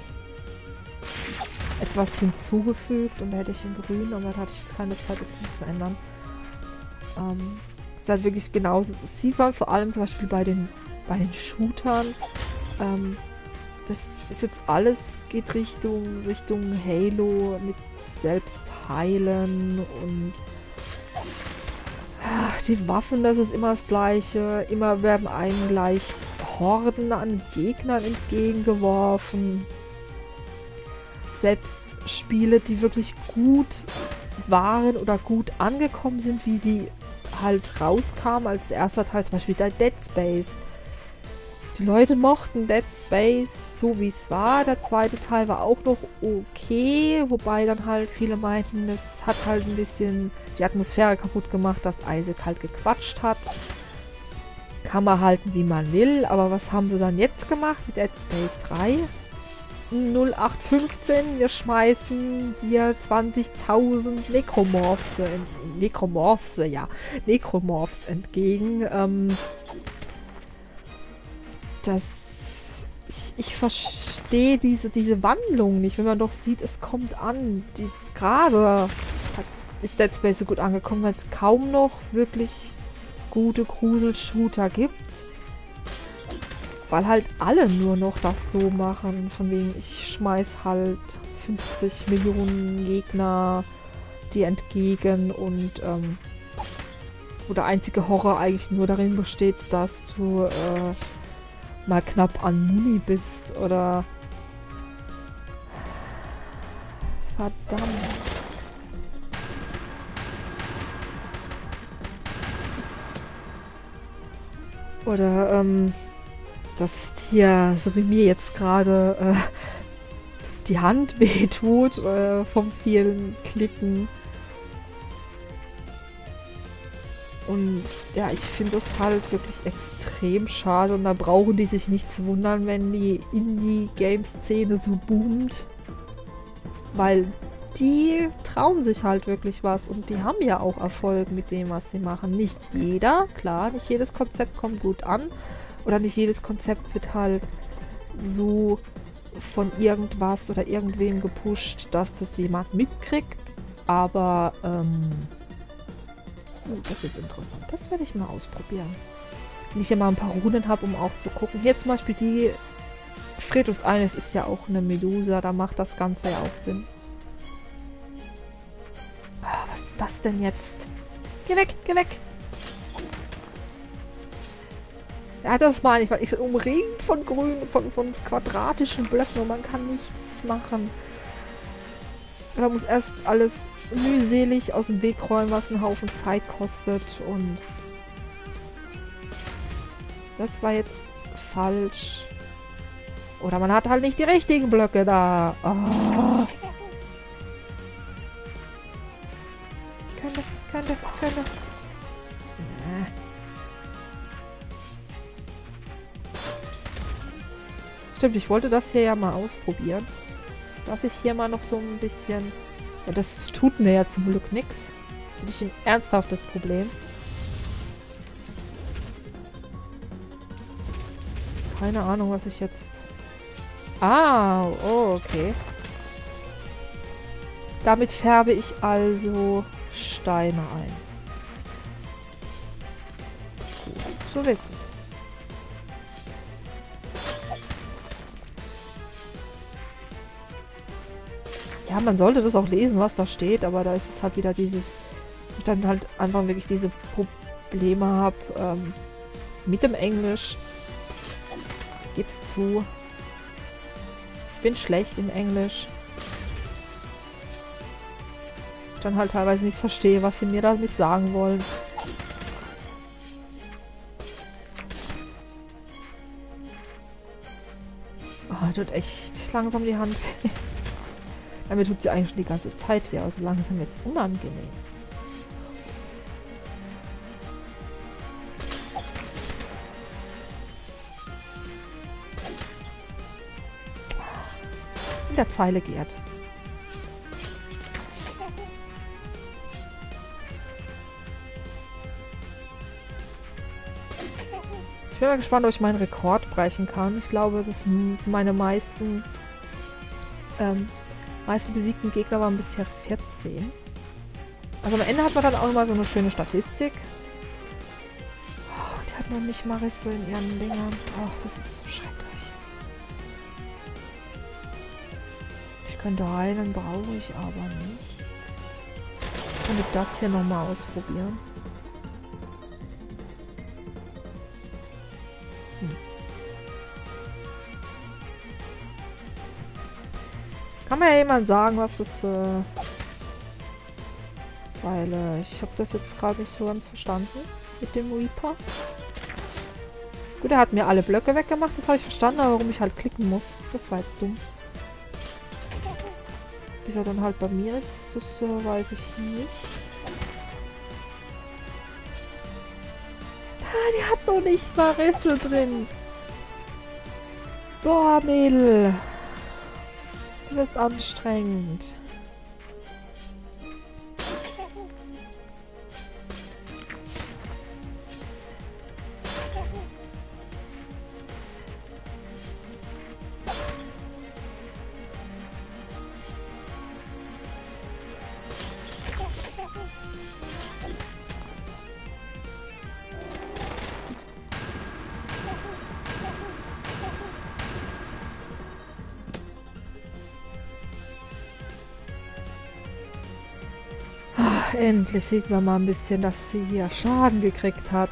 etwas hinzugefügt und da hätte ich in grün, aber da hatte ich jetzt keine Zeit, das zu ändern. Ähm, ist halt wirklich genauso. Das sieht man vor allem zum Beispiel bei den, bei den Shootern. Ähm, das ist jetzt alles, geht Richtung, Richtung Halo mit Selbstheilen und ach, die Waffen, das ist immer das Gleiche. Immer werden einem gleich Horden an Gegnern entgegengeworfen. Selbst Spiele, die wirklich gut waren oder gut angekommen sind, wie sie halt rauskamen als erster Teil, zum Beispiel der Dead Space. Die Leute mochten Dead Space so wie es war. Der zweite Teil war auch noch okay, wobei dann halt viele meinten, es hat halt ein bisschen die Atmosphäre kaputt gemacht, dass Isaac halt gequatscht hat. Kann man halten, wie man will, aber was haben sie dann jetzt gemacht mit Dead Space drei? null acht fünfzehn, wir schmeißen dir zwanzigtausend Necromorphse, Necromorphse, ja, Necromorphs entgegen. Ähm, das, ich, ich verstehe diese, diese Wandlung nicht, wenn man doch sieht, es kommt an. Die, gerade ist Dead Space so gut angekommen, weil es kaum noch wirklich gute Grusel-Shooter gibt. Weil halt alle nur noch das so machen. Von wegen, ich schmeiß halt fünfzig Millionen Gegner dir entgegen und ähm, wo der einzige Horror eigentlich nur darin besteht, dass du äh, mal knapp an Muni bist oder verdammt. Oder ähm dass dir, so wie mir jetzt gerade, äh, die Hand wehtut äh, vom vielen Klicken. Und ja, ich finde das halt wirklich extrem schade und da brauchen die sich nicht zu wundern, wenn die Indie-Game-Szene so boomt. Weil die trauen sich halt wirklich was und die haben ja auch Erfolg mit dem, was sie machen. Nicht jeder, klar, nicht jedes Konzept kommt gut an. Oder nicht jedes Konzept wird halt so von irgendwas oder irgendwem gepusht, dass das jemand mitkriegt. Aber, ähm... Uh, das ist interessant. Das werde ich mal ausprobieren. Wenn ich ja mal ein paar Runen habe, um auch zu gucken. Hier zum Beispiel die friert uns ein. Es ist ja auch eine Medusa. Da macht das Ganze ja auch Sinn. Ah, was ist das denn jetzt? Geh weg, geh weg! Ja, das meine ich, weil ich umringt von grünen, von, von quadratischen Blöcken und man kann nichts machen. Man muss erst alles mühselig aus dem Weg räumen, was einen Haufen Zeit kostet und das war jetzt falsch. Oder man hat halt nicht die richtigen Blöcke da. Oh. Könnte, könnte, könnte. Nee. Stimmt, ich wollte das hier ja mal ausprobieren. Dass ich hier mal noch so ein bisschen... Ja, das tut mir ja zum Glück nichts. Das ist nicht ein ernsthaftes Problem. Keine Ahnung, was ich jetzt... Ah, oh, okay. Damit färbe ich also Steine ein. Gut zu wissen. Ja, man sollte das auch lesen, was da steht, aber da ist es halt wieder dieses... dann halt einfach wirklich diese Probleme habe ähm, mit dem Englisch. Ich geb's zu. Ich bin schlecht in Englisch. Ich dann halt teilweise nicht verstehe, was sie mir damit sagen wollen. Oh, tut echt langsam die Hand weh. Ja, mir tut sie eigentlich schon die ganze Zeit weh, aber so langsam jetzt unangenehm. In der Zeile geehrt. Ich bin mal gespannt, ob ich meinen Rekord brechen kann. Ich glaube, dass meine meisten ähm, meiste besiegten Gegner waren bisher vierzehn. Also am Ende hat man dann auch immer so eine schöne Statistik. Oh, die hat noch nicht mal Risse in ihren Dingern. Ach, das ist so schrecklich. Ich könnte heilen, brauche ich aber nicht. Ich könnte das hier nochmal ausprobieren. Hm. Kann mir ja jemand sagen, was das... Äh weil äh, ich habe das jetzt gerade nicht so ganz verstanden mit dem Reaper. Gut, er hat mir alle Blöcke weggemacht, das habe ich verstanden, aber warum ich halt klicken muss, das war jetzt dumm. Wieso dann halt bei mir ist, das äh, weiß ich nicht. Ah, die hat noch nicht mal Risse drin. Boah, Mädel. Du bist anstrengend. Endlich sieht man mal ein bisschen, dass sie hier Schaden gekriegt hat.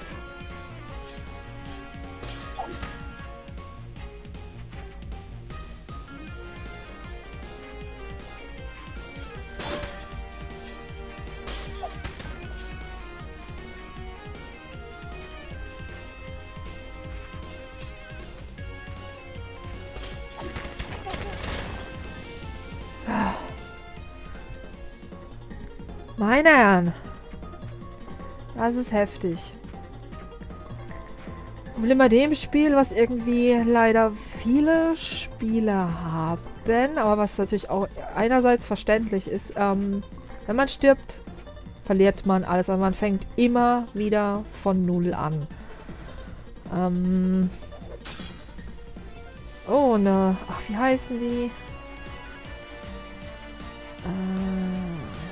Meine Herren. Das ist heftig. Problem bei dem Spiel, was irgendwie leider viele Spieler haben, aber was natürlich auch einerseits verständlich ist, ähm, wenn man stirbt, verliert man alles, aber man fängt immer wieder von Null an. Ähm oh, ne. Ach, wie heißen die? Äh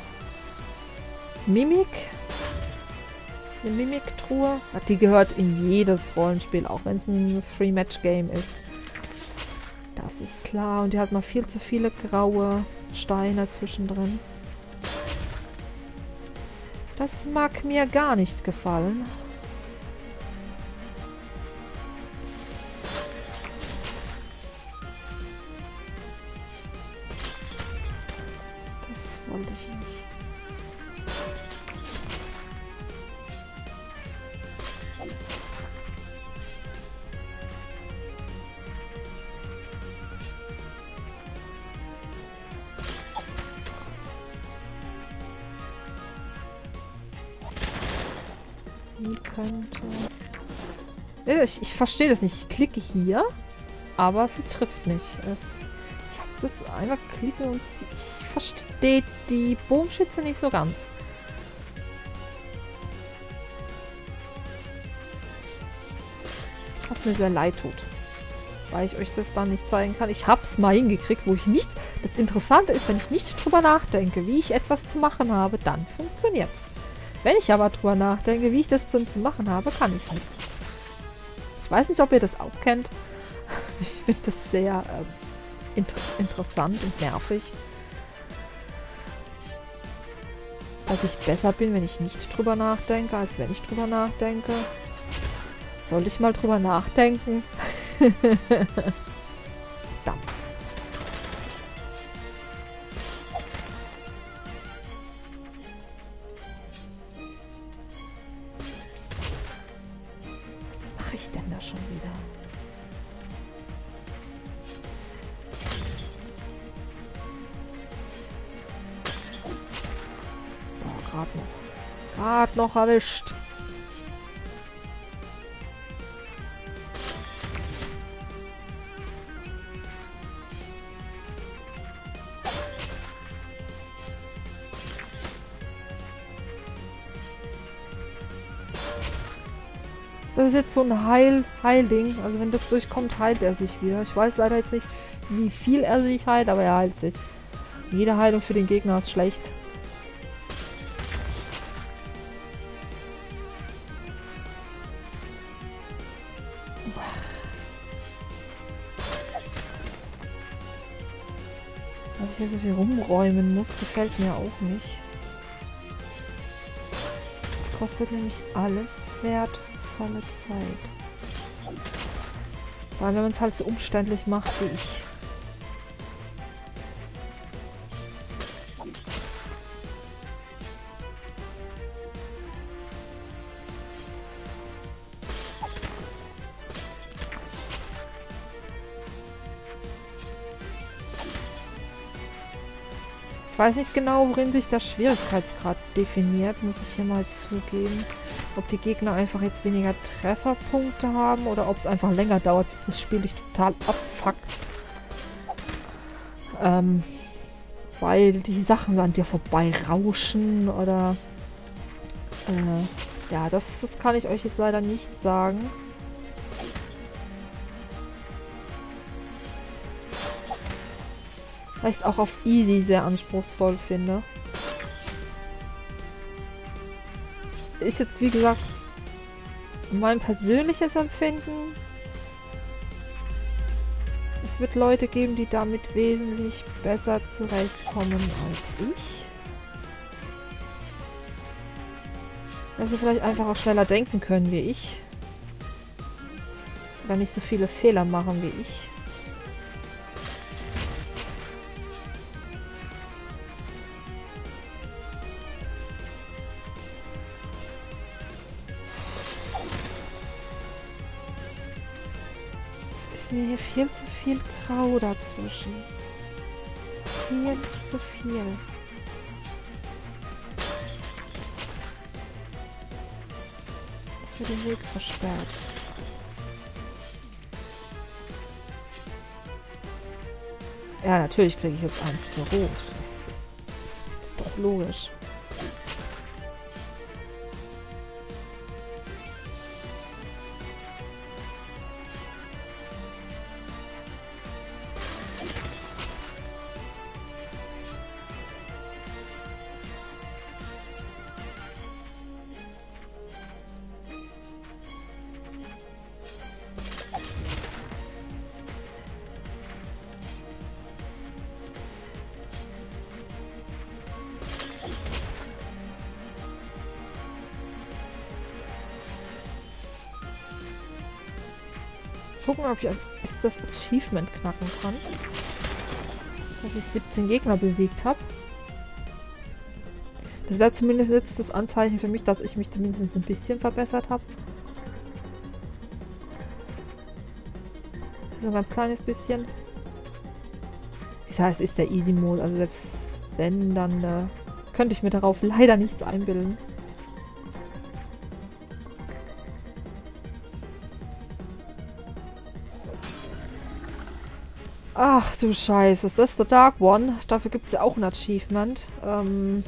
Mimik. Eine Mimik-Truhe. Die gehört in jedes Rollenspiel, auch wenn es ein Free-Match-Game ist. Das ist klar. Und die hat mal viel zu viele graue Steine zwischendrin. Das mag mir gar nicht gefallen. Das wollte ich nicht. Sie könnte... Ich, ich verstehe das nicht. Ich klicke hier, aber sie trifft nicht. Es, ich habe das einfach klicken und sie, ich verstehe die Bogenschütze nicht so ganz. Was mir sehr leid tut. Weil ich euch das dann nicht zeigen kann. Ich habe es mal hingekriegt, wo ich nicht... Das Interessante ist, wenn ich nicht drüber nachdenke, wie ich etwas zu machen habe, dann funktioniert es. Wenn ich aber drüber nachdenke, wie ich das zu, zu machen habe, kann ich es nicht. Ich weiß nicht, ob ihr das auch kennt. Ich finde das sehr ähm, inter interessant und nervig. dass ich besser bin, wenn ich nicht drüber nachdenke, als wenn ich drüber nachdenke. Sollte ich mal drüber nachdenken? Verdammt. Was mache ich denn da schon wieder? Oh, gerade noch. Gerade noch erwischt. Das ist jetzt so ein Heil Heilding. Also wenn das durchkommt, heilt er sich wieder. Ich weiß leider jetzt nicht, wie viel er sich heilt, aber er heilt sich. Jede Heilung für den Gegner ist schlecht. Dass ich hier so viel rumräumen muss, gefällt mir auch nicht. Kostet nämlich alles wertvolle Zeit. Vor allem, wenn man es halt so umständlich macht wie ich. Ich weiß nicht genau, worin sich der Schwierigkeitsgrad definiert, muss ich hier mal zugeben. Ob die Gegner einfach jetzt weniger Trefferpunkte haben oder ob es einfach länger dauert, bis das Spiel dich total abfuckt. Ähm, weil die Sachen an dir vorbei rauschen oder... Äh, ja, das, das kann ich euch jetzt leider nicht sagen. Weil ich es auch auf Easy sehr anspruchsvoll finde. Ist jetzt, wie gesagt, mein persönliches Empfinden. Es wird Leute geben, die damit wesentlich besser zurechtkommen als ich. Dass sie vielleicht einfach auch schneller denken können wie ich. Oder nicht so viele Fehler machen wie ich. Ist mir hier viel zu viel Grau dazwischen. Viel zu viel. Das wird den Weg versperrt. Ja, natürlich kriege ich jetzt eins für Rot. Das ist, das ist doch logisch. Gucken, ob ich das Achievement knacken kann. Dass ich siebzehn Gegner besiegt habe. Das wäre zumindest jetzt das Anzeichen für mich, dass ich mich zumindest ein bisschen verbessert habe. So ein ganz kleines bisschen. Das heißt, ist der Easy Mode. Also selbst wenn, dann äh, könnte ich mir darauf leider nichts einbilden. Ach du Scheiße, ist das The Dark One? Dafür gibt es ja auch ein Achievement. Ähm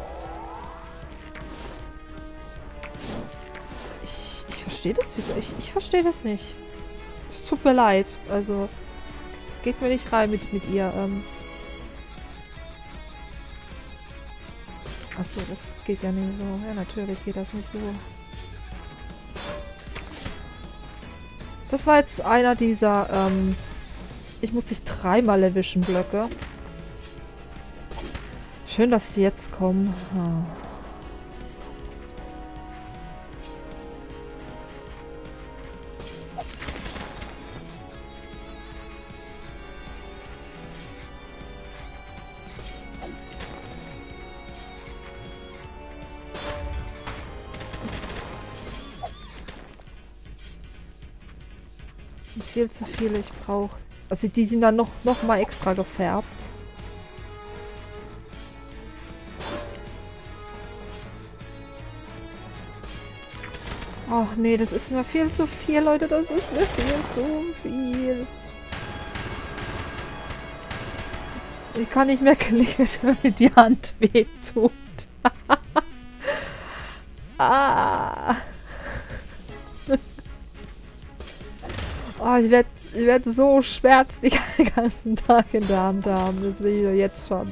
ich ich verstehe das wieder. Ich, ich verstehe das nicht. Es tut mir leid. Also, es geht mir nicht rein mit, mit ihr. Ähm Achso, das geht ja nicht so. Ja, natürlich geht das nicht so. Das war jetzt einer dieser, ähm... Ich muss dich dreimal erwischen, Blöcke. Schön, dass die jetzt kommen. Ah. Viel zu viele, ich brauche. Also die sind dann noch, noch mal extra gefärbt. Ach nee, das ist mir viel zu viel, Leute. Das ist mir viel zu viel. Ich kann nicht mehr klicken, wenn mir die Hand wehtut. Ah. Oh, ich werde ich werd so Schmerz den ganzen Tag in der Hand haben. Das sehe ich jetzt schon.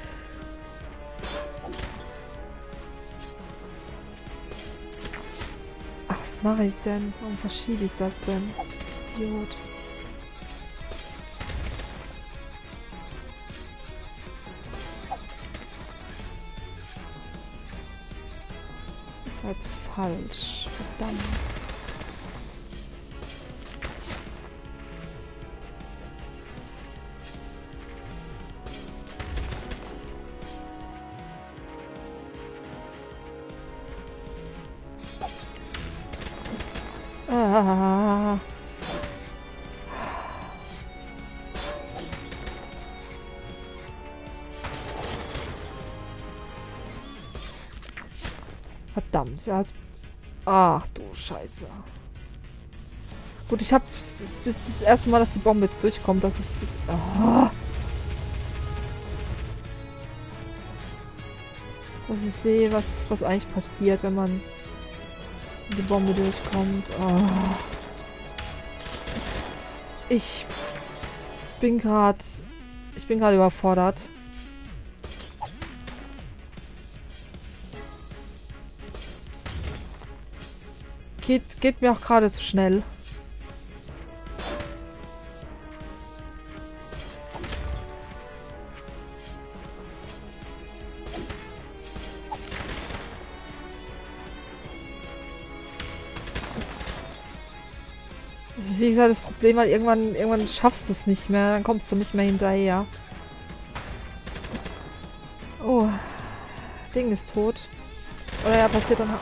Ach, was mache ich denn? Warum verschiebe ich das denn? Idiot. Das war jetzt falsch. Verdammt. Ah. Verdammt, ja. Ach du Scheiße. Gut, ich habe das ist das erste Mal, dass die Bombe jetzt durchkommt, dass ich das. Oh. Dass ich sehe, was, was eigentlich passiert, wenn man die Bombe durchkommt. Oh. Ich bin gerade... Ich bin gerade überfordert. Geht, geht mir auch gerade zu schnell. Wie gesagt, das Problem halt, irgendwann, irgendwann schaffst du es nicht mehr, dann kommst du nicht mehr hinterher. Oh, Ding ist tot. Oder ja, passiert dann...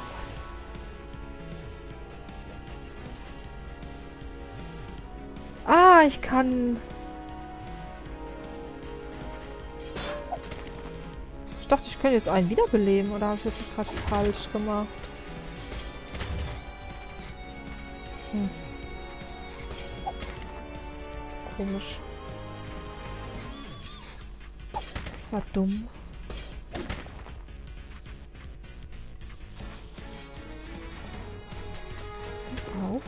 Ah, ich kann... Ich dachte, ich könnte jetzt einen wiederbeleben, oder habe ich das jetzt gerade falsch gemacht? Hm. Komisch. Das war dumm. Das auch.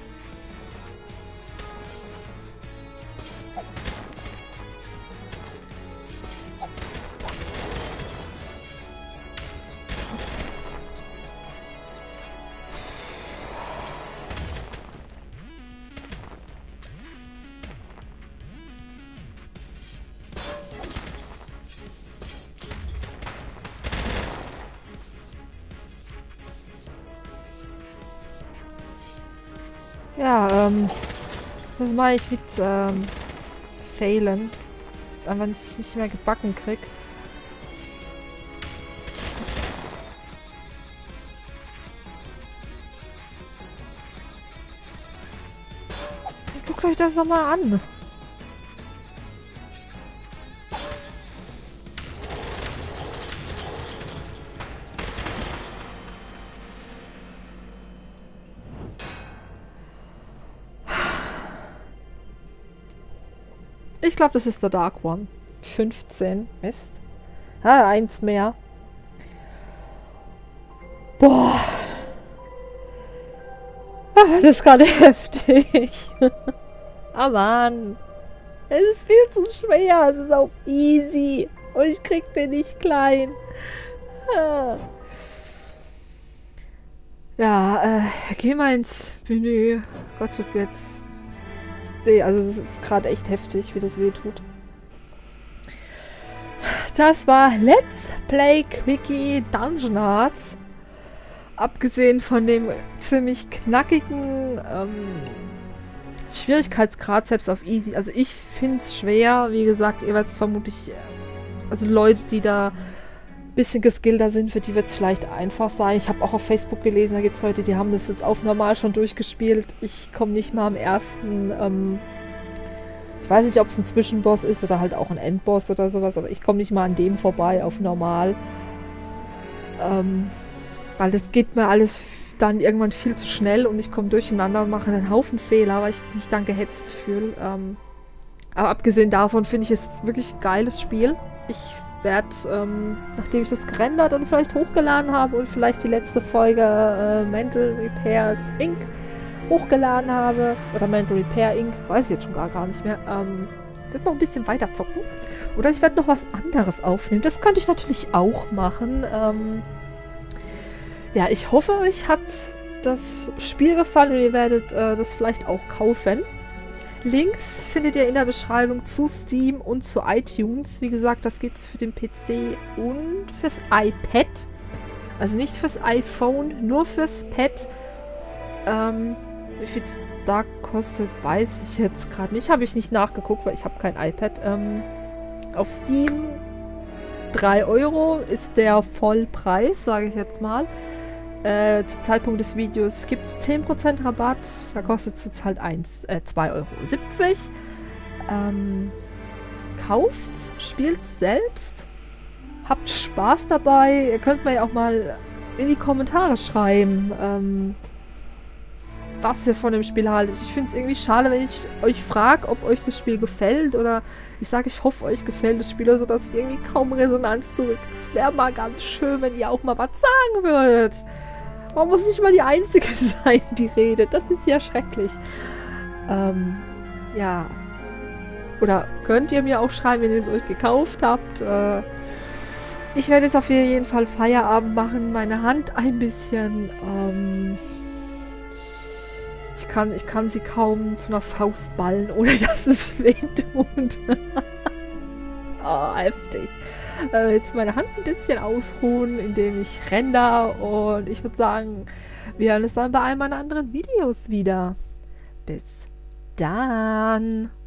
Ja, ähm, das meine ich mit, ähm, failen. Das ist einfach nicht, nicht mehr gebacken krieg. Guckt euch das doch mal an. Ich glaube, das ist der Dark One. fünfzehn. Mist. Ah, eins mehr. Boah. Ah, das ist gerade heftig. Ah, Mann. Es ist viel zu schwer. Es ist auf easy. Und ich krieg den nicht klein. Ah. Ja, äh, geh mal ins Menü. Gott, tut mir jetzt... Nee, also es ist gerade echt heftig, wie das weh tut. das war Let's Play Quickie Dungeon Hearts. Abgesehen von dem ziemlich knackigen ähm, Schwierigkeitsgrad, selbst auf Easy. Also ich finde es schwer. Wie gesagt, ihr werdet es vermutlich, also Leute, die da ein bisschen geskillter sind, für die wird es vielleicht einfach sein. Ich habe auch auf Facebook gelesen, da gibt es Leute, die haben das jetzt auf normal schon durchgespielt. Ich komme nicht mal am ersten, ähm, ich weiß nicht, ob es ein Zwischenboss ist oder halt auch ein Endboss oder sowas, aber ich komme nicht mal an dem vorbei auf normal. Ähm, weil das geht mir alles dann irgendwann viel zu schnell und ich komme durcheinander und mache einen Haufen Fehler, weil ich mich dann gehetzt fühle. Ähm, aber abgesehen davon finde ich es wirklich ein geiles Spiel. Ich werde, ähm, nachdem ich das gerendert und vielleicht hochgeladen habe und vielleicht die letzte Folge äh, Mental Repairs Incorporated hochgeladen habe, oder Mental Repair Incorporated, weiß ich jetzt schon gar, gar nicht mehr, ähm, das noch ein bisschen weiter zocken. Oder ich werde noch was anderes aufnehmen. Das könnte ich natürlich auch machen. Ähm, ja, ich hoffe, euch hat das Spiel gefallen und ihr werdet äh, das vielleicht auch kaufen. Links findet ihr in der Beschreibung zu Steam und zu iTunes. Wie gesagt, das gibt es für den P C und fürs iPad. Also nicht fürs iPhone, nur fürs Pad. Ähm, wie viel es da kostet, weiß ich jetzt gerade nicht. Habe ich nicht nachgeguckt, weil ich habe kein iPad. Ähm, auf Steam drei Euro ist der Vollpreis, sage ich jetzt mal. Äh, zum Zeitpunkt des Videos gibt es zehn Prozent Rabatt. Da kostet es jetzt halt äh, zwei Euro siebzig. Ähm, kauft, spielt selbst. Habt Spaß dabei. Ihr könnt mir ja auch mal in die Kommentare schreiben, ähm, was ihr von dem Spiel haltet. Ich finde es irgendwie schade, wenn ich euch frage, ob euch das Spiel gefällt oder ich sage, ich hoffe, euch gefällt das Spiel, so dass ich irgendwie kaum Resonanz zurück. Es wäre mal ganz schön, wenn ihr auch mal was sagen würdet. Man muss nicht mal die Einzige sein, die redet. Das ist ja schrecklich. Ähm, ja. Oder könnt ihr mir auch schreiben, wenn ihr es euch gekauft habt. Äh, ich werde jetzt auf jeden Fall Feierabend machen, meine Hand ein bisschen ähm, Ich kann, ich kann sie kaum zu einer Faust ballen, ohne dass es weh tut. Oh, heftig. Äh, jetzt meine Hand ein bisschen ausruhen, indem ich render. Und ich würde sagen, wir hören uns dann bei einem meiner anderen Videos wieder. Bis dann.